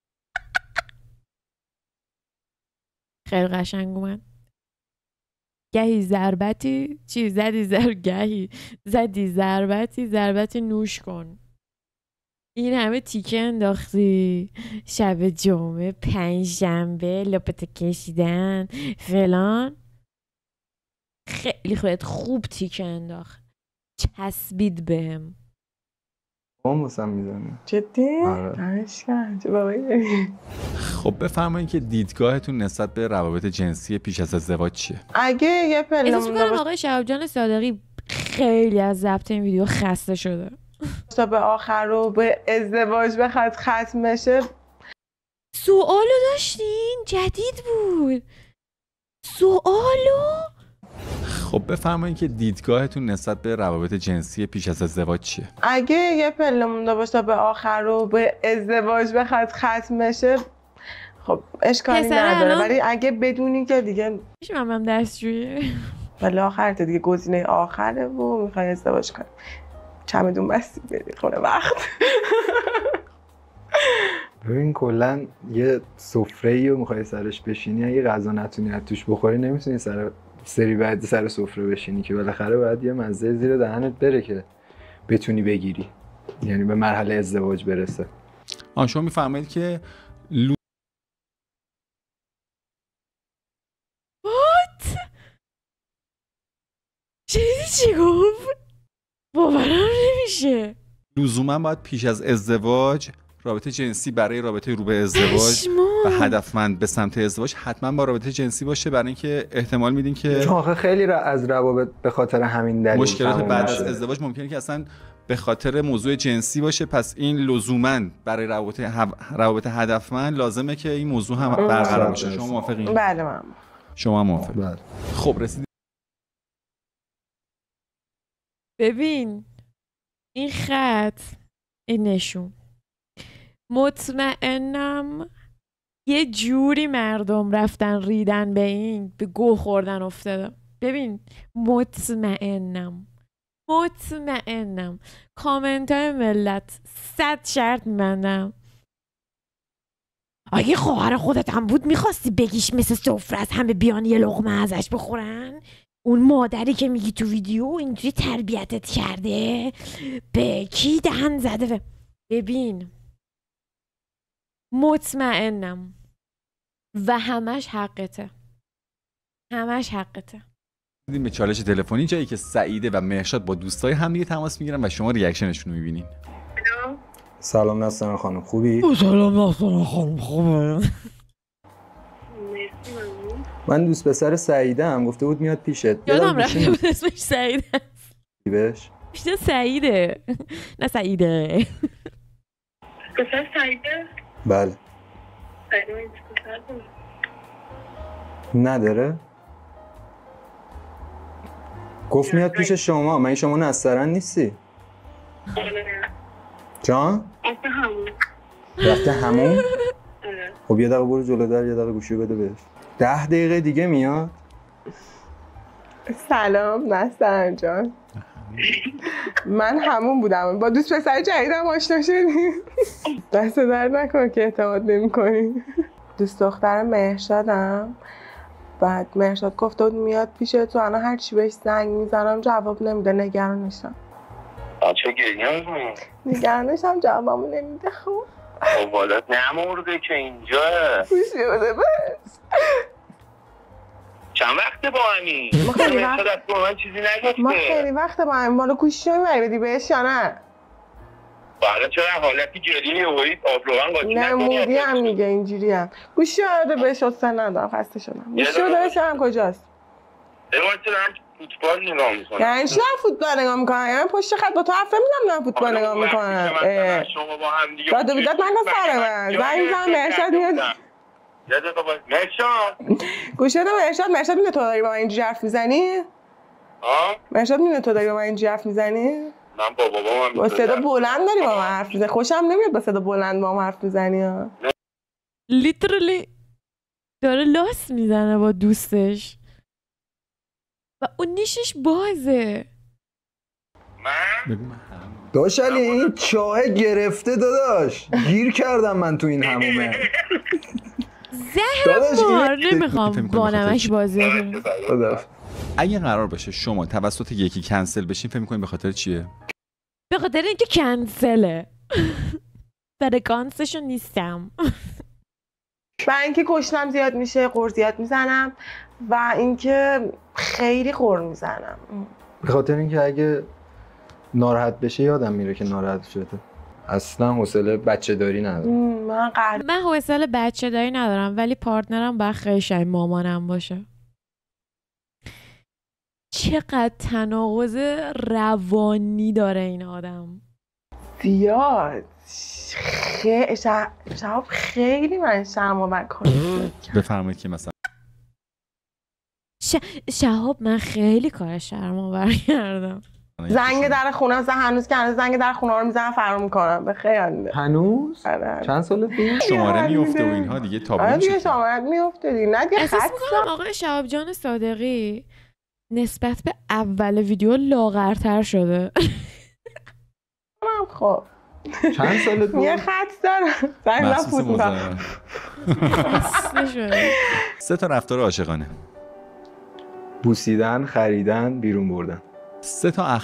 خیلی قشنگ اومد. گهی ضربتی چی زدی گهی زدی ضربتی نوش کن. این همه تیکه انداختی شب جمعه 5 شنبه لپت کشیدن فلان. خیلی خودت خوب تیکه انداخت، چسبید بهم. بابام واسم میزنه. جدی؟ آره. دمشکن چه بابایی. خب بفرمایید که دیدگاهتون نسبت به روابط جنسی پیش از ازدواج چیه؟ اگه یه احساس پله میکنم آقای شهاب جان صادقی خیلی از ضبط این ویدیو خسته شده. تا به آخر رو به ازدواج بخواد ختم بشه. سوالو داشتین؟ جدید بود سوالو؟ خب بفرمایید که دیدگاهتون نسبت به روابط جنسی پیش از ازدواج چیه؟ اگه یه پله مونده باشه تا به آخر رو به ازدواج بخواد ختم بشه خب اشکالی نداره، ولی اگه بدونی که دیگه میشه من دستشویی ولی آخر دیگه گزینه آخره و میخوای ازدواج کنی چمدون بستی بری خونه وقت. ببین کلا یه سفره‌ای رو میخوای سرش بشینی، اگه غذا نتونی از توش بخوری نمیتونی سری بعد سر سفره بشینی که بالاخره باید یه مزه زیر دهنت بره که بتونی بگیری، یعنی به مرحله ازدواج برسه. شما میفرمایید که چی گفت؟ باورم نمیشه. لزوما باید پیش از ازدواج رابطه جنسی برای رابطه رو به ازدواج و هدفمند به سمت ازدواج حتما با رابطه جنسی باشه، برای اینکه احتمال میدین که چون آخه خیلی از روابط به خاطر همین دلیل مشکلات بعد از ازدواج ممکنه که اصلا به خاطر موضوع جنسی باشه. پس این لزوما برای روابط هدفمند لازمه که این موضوع هم برقرار باشه. شما موافقین؟ بله من. شما موافقین؟ خب رسیدیم. ببین این خط این نشون مطمئنم یه جوری مردم رفتن ریدن به این به گو خوردن افتاده. ببین مطمئنم کامنت های ملت 100 شرط میبندم اگه خواهر خودت هم بود میخواستی بگیش مثل سفره از همه بیان یه لقمه ازش بخورن؟ اون مادری که میگی تو ویدیو اینجوری تربیتت کرده به کی دهن زده؟ ببین مطمئنم و همش حقته. دیدیم به چالش تلفنی، جایی که سعیده و مهرشاد با دوستای هم دیگه تماس میگیرن و شما ریاکشنشون رو میبینین. سلام نسترن خانم، خوبی؟ سلام نسترن خانم، خوبه؟ من دوست پسر سعیده هم گفته بود میاد پیشت. یادم رفته بود اسمش سعیده است. بهش بیشتر سعیده نه سعیده. پسر سعیده؟ بله. سعیده این پسر داره؟ نداره؟ گفت میاد پیش شما. من شما نسترن نیستی؟ جان؟ رفته همون؟ خب یه دقیقه برو جلو، یه دقیقه گوشی بده بهش. 10 دقیقه دیگه میاد. سلام نسترن جان. من همون بودم، با دوست پسر جدیدم آشنا شدیم. دست درد نکن که اعتماد نمی‌کنی. دوست دختر مهرشادم. بعد مهرشاد گفته بود میاد پیش تو، انا هر چی بهش زنگ میزنم جواب نمیده، نگرانشم. چه گریه می‌کنی؟ نگرانشم، جوابمو نمیده. خب والات نمورده که اینجا خوشی بوده بس. چند وقته با همین؟ ما خیلی وقت با همین. مالا گوشی رو میبری بدی بهش یا نه؟ حالا چرا حالتی جدی میبورید آبروان قاطی نکنی؟ نمودی هم میگه اینجوری هم. گوشی رو بده بهش، حسن ندارم، خسته شدم. گوشی رو بده هم کجاست؟ دارم فوتبال نگاه میکنم. یعنی چی فوتبال نگاه میکنم؟ یعنی پشت خط با تو حرف نمیزنم نه فوتبال نگاه میکنم. شما با هم دیگه داد و بیداد نکن سر من. زنگ میزنم مهرشاد میاد. گوشی بده مهرشاد میده تو داری با من اینجوری حرف میزنی؟ مهرشاد میده تو داری با من اینجوری حرف میزنی؟ من با بابام با صدا بلند داری با من حرف میزنی. خوشم نمیاد با صدا بلند با من حرف میزنی ها. لیترلی داره لاس میزنه با دوستش و اون نیشش بازه. من داشلی این چاه گرفته داداش، گیر کردم من تو این همومه. زهرم مار نمیخوام با نمش بازی کنم. اگه قرار باشه شما توسط یکی کنسل بشین، فکر می‌کنین به خاطر چیه؟ به خاطر اینکه کنسله. فرکانسشو نیستم. و اینکه گشنم زیاد میشه، غر زیاد میزنم و اینکه خیلی غر میزنم. به خاطر اینکه اگه ناراحت بشه یادم میره که ناراحت شده. اصلا حوصله بچه داری ندارم. من حوصله بچه داری ندارم، ولی پارتنرم باید خیلی شبیه مامانم باشه. چقدر تناقض روانی داره این آدم. زیاد. شهاب خیلی من شرم‌آور کنم. بفرمایید که مثلا شهاب من خیلی کار شرم‌آور کردم. زنگ در خونه مثلا هنوز که زنگ در خونه رو میزنم فرار میکنم. به خیال هنوز؟ چند سال بود؟ شماره میفته و اینها دیگه تابلو میشه. دیگه شماره میفته دیگه. نه دیگه احساس میکنم آقای شهاب جان صادقی نسبت به اول ویدیو لاغرتر شده. خب چند سالت بود؟ یه خط دارم. زنگ فوت میکنم. 3 تا رفتار عاشقانه: بوسیدن، خریدن، بیرون بردن. 3 تا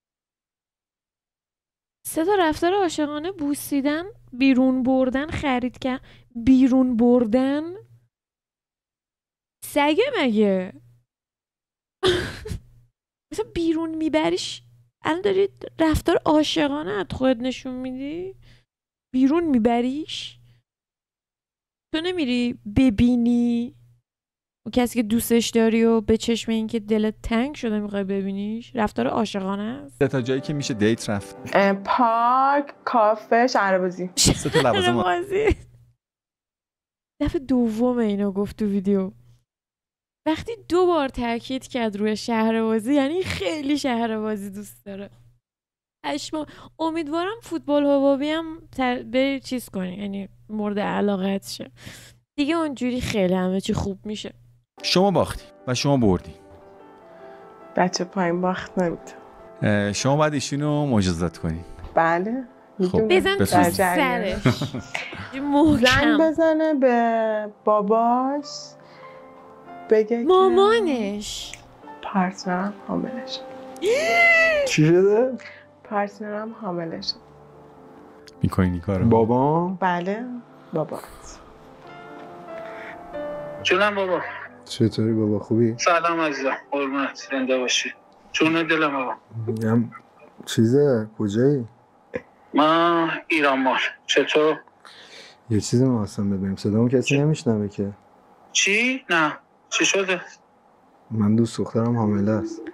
3 تا رفتار عاشقانه: بوسیدن، بیرون بردن، خرید کردن. بیرون بردن سگه مگه؟ مثلا بیرون میبریش، الان داری رفتار عاشقانه ات خودت نشون میدی؟ بیرون میبریش؟ تو نمیری ببینی اون کسی که دوستش داری و به چشم این که دلت تنگ شده میخوای ببینیش؟ رفتار عاشقانه است. 3 تا جایی که میشه دیت رفت: پارک، کافه، شهربازی. 3 تا لوازم دفعه دوم اینو گفت تو ویدیو. وقتی 2 بار تاکید کرد روی شهربازی یعنی خیلی شهربازی دوست داره. امیدوارم فوتبال حبابی هم بری چیز کنی، یعنی مورد علاقت شه دیگه، اونجوری خیلی همه چی خوب میشه. شما باختی و شما بردی. بچه پایین باخت نمیده. شما باید ایشونو مجازات کنی. بله. بزن تو بفرمایید. سرش زنگ محکم. بزنه به باباش بگه که مامانش پارتنرم حامله شد. چی شده؟ پارتنرم حامله شد. میکنی این کارو؟ بابا بله بابا. جونم بابا. چطوری بابا خوبی؟ سلام عزیزم. قربونت زنده باشی. جون دلم بابا. میگم چیزه کجایی؟ ما ایران مال. چطور؟ یه چیزی می‌خواستم بدونم صدامو کسی نمیشنوه که. چی؟ نه. چی شده؟ من دوست دخترم حامله است.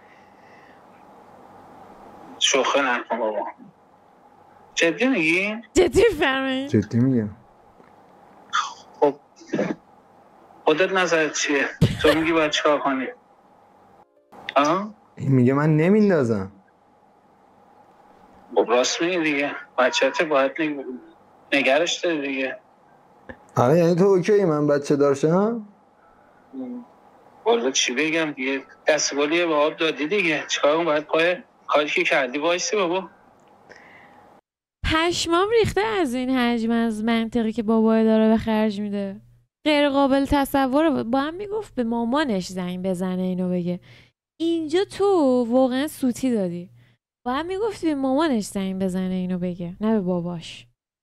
شوخی نکن بابا. جدی میگی؟ جدی فرمایید. جدی میگم. خب خودت نظرت چیه؟ تو میگی باید چیکار کنی؟ آها؟ این میگه من نمیندازم. خب راست میگی دیگه. بچه‌ت باید نگرش داری دیگه. آره یعنی تو اوکی من بچه دارشم؟ والا چی بگم دیگه. دستگالی به آب دادی دیگه. چیکار کنم باید پای کاری که کردی وایسی بابا. پشمام ریخته از این حجم از منطقی که بابای داره به خرج میده. غیر قابل تصوره. با هم میگفت به مامانش زنگ بزنه اینو بگه. اینجا تو واقعا سوتی دادی. با هم میگفتی به مامانش زنگ بزنه اینو بگه، نه به باباش.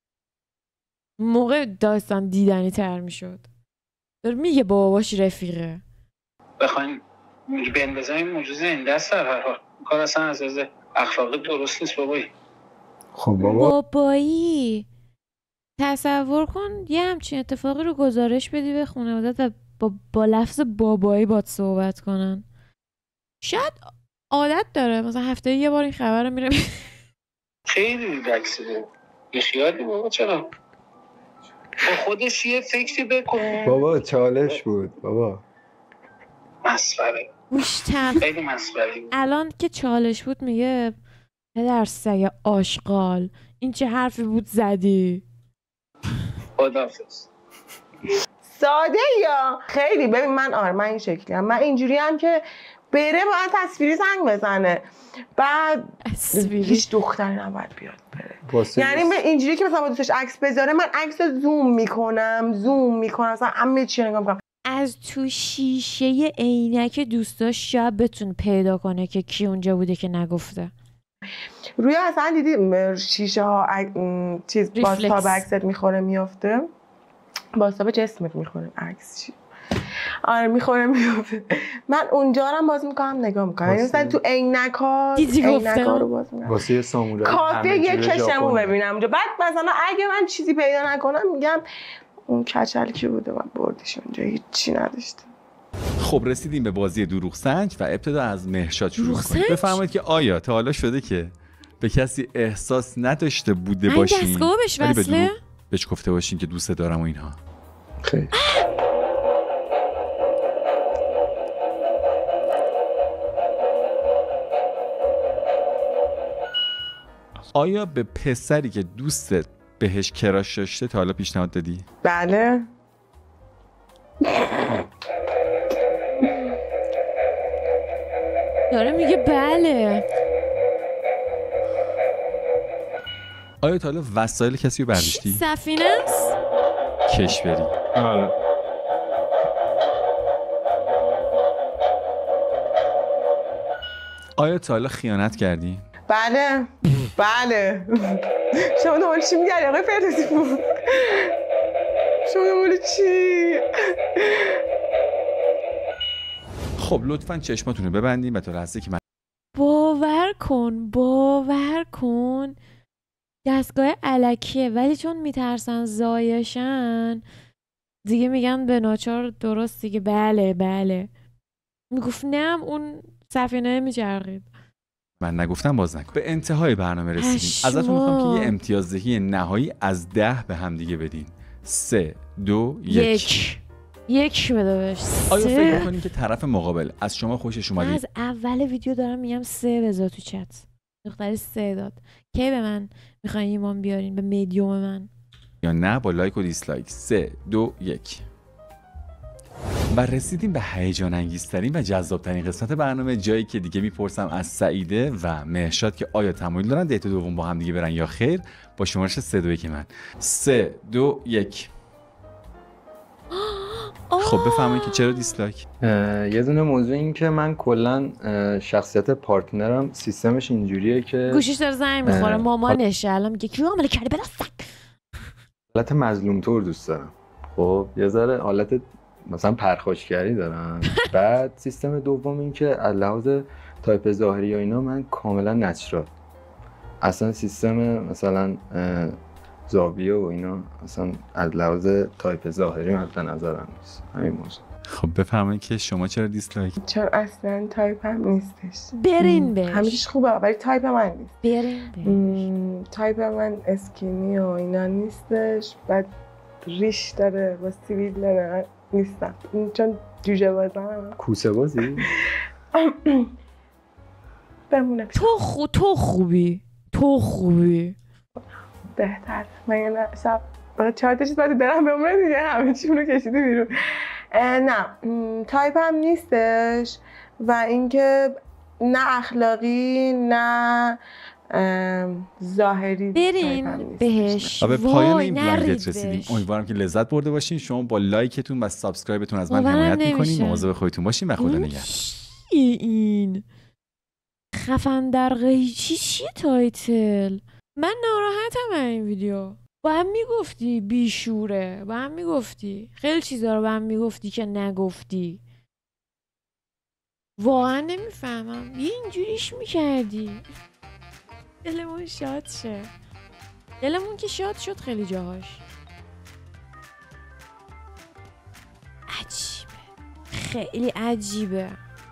موقع داستان دیدنی تر میشد. داره میگه باباش رفیقه. بخواین بندازیم موجوزه این دست در هر حال. کار اصلا از اخلاقی درست نیست بابایی. خب بابا بابایی تصور کن یه همچین اتفاقی رو گزارش بدی به خانواده‌ات و با لفظ بابایی باد صحبت کنن. شاید عادت داره مثلا هفته یه بار این خبر رو میره. خیلی ریلکسیده. بیخیالی بابا چرا؟ با خودش یه فکری بکن. بابا چالش بود بابا. مسخره. گوشتم خیلی مسخره. الان که چالش بود میگه پدر سگ آشغال این چه حرفی بود زدی. خداحافظ. ساده یا خیلی ببین من این شکلی هم. من اینجوری هم که بره باید تصویری زنگ بزنه. بعد هیچ دختری نباید بیاد بره. یعنی به اینجوری که مثلا با دوستش عکس بذاره من عکس زوم میکنم مثلا همه چی نگاه میکنم. از تو شیشه عینک دوستاش شاید بتون پیدا کنه که کی اونجا بوده که نگفته. روی اصلا دیدی شیشه ها چیز بازتاب عکست میخوره میافته. بازتاب جسمت میخوره عکس چی؟ آره میخوره میافته. من اونجا رو باز میکنم نگاه میکنم. یعنی مثلا تو عینک‌ها رو باز میکنم. واسه سامورایی کافیه یه کشمو ببینم اونجا. بعد مثلا اگه من چیزی پیدا نکنم میگم اون کچل کی بوده من بردیش اونجا هیچی نداشته. خب رسیدیم به بازی دروغ سنج و ابتدا از مهرشاد شروع کنیم. بفرمایید که آیا تا حالا شده که به کسی احساس نداشته بوده باشین دستگاه بهش ولی به وصله؟ دروغ بهش گفته باشین که دوست دارم و اینها؟ خیلی آیا به پسری که دوستت بهش کراش داشته تا حالا پیشنهاد دادی؟ بله. داره میگه بله. آیا تا حالا وسایل کسی رو برداشتی؟ سفینه است؟ کش بری. آره. آیا تا حالا خیانت کردی؟ بله. شما دنبال چی میگردی آقای فردوسی پور؟ شما دنبال چی؟ خب لطفاً چشماتون رو ببندین و تا لحظه که من باور کن دستگاه الکیه ولی چون میترسن زایشن دیگه میگن به ناچار درست دیگه بله میگفت نم اون سفینه میچرخید. من نگفتم باز نکن. به انتهای برنامه رسیدیم. ازتون میخوام که یه امتیازدهی نهایی از 10 به هم دیگه بدین. 3 2 1 1 بده بهش. آیا فکر میکنین که طرف مقابل از شما خوشش اومده؟ من از اول ویدیو دارم میگم 3 بذار تو چت. دختری 3 داد. کی به من میخواین ایمان بیارین به مدیوم من؟ یا نه با لایک و دیسلایک. 3 2 1 و رسیدیم به هیجان انگیزترین و جذابترین قسمت برنامه، جایی که دیگه میپرسم از سعیده و مهرشاد که آیا تمایل دارن دیت دوم با هم دیگه برن یا خیر، با شمارش 3 2 1 من. 3 2 1. خب بفهمید که چرا دیسلایک؟ یه دونه موضوع این که من کلا شخصیت پارتنرم سیستمش اینجوریه که گوشیش داره زنگ میخوره، مامانشه الان میگه کیو عمل کرده بلاستک. حالت مظلوم طور دوست دارم. خب یه ذره حالت مثلا پرخاشگری دارم. بعد سیستم دوم این که از لحاظ تایپ ظاهری و اینا من کاملا نچرال. اصلا سیستم مثلا زاویه و اینا اصلا از لحاظ تایپ ظاهری مد نظرم نیست. همین موضوع. خب بفهمید که شما چرا دیسلایک؟ چون اصلا تایپ هم نیستش. برین بهش. همیشه خوبه ولی تایپ من نیست. برین بهش. تایپ من اسکینی و اینا نیستش. بعد ریش داره با سیبیل داره نیستم. چون جوجه بازم. کوسه بازی؟ بمونه. تو خوبی. بهتر. من یه شب 4 تا چیز باید برم بمونه دیگه، همه چیونو کشیده بیرون. نه تایپ هم نیستش و اینکه نه اخلاقی نه ظاهری. برین بهش. به پایان این بلایندت رسیدیم. امیدوارم که لذت برده باشین. شما با لایکتون و سابسکرایبتون از من حمایت میکنین. مواظب خودتون باشین و خدا نگهدار. این خفن در قیچی چیه تایتل؟ من ناراحتم این ویدیو. با هم میگفتی بیشوره، با هم میگفتی خیلی چیزا رو با هم میگفتی که نگفتی. واقعا نمیفهمم اینجوریش میکردی. دلمون شاد شه. دلمون که شاد شد خیلی جاهاش. عجیبه، خیلی عجیبه.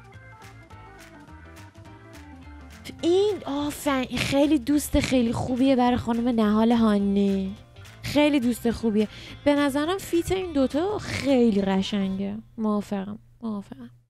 این خیلی دوست خیلی خوبیه برای خانم نهال هانی. خیلی دوست خوبیه. به نظرم فیت این دوتا خیلی قشنگه. موافقم.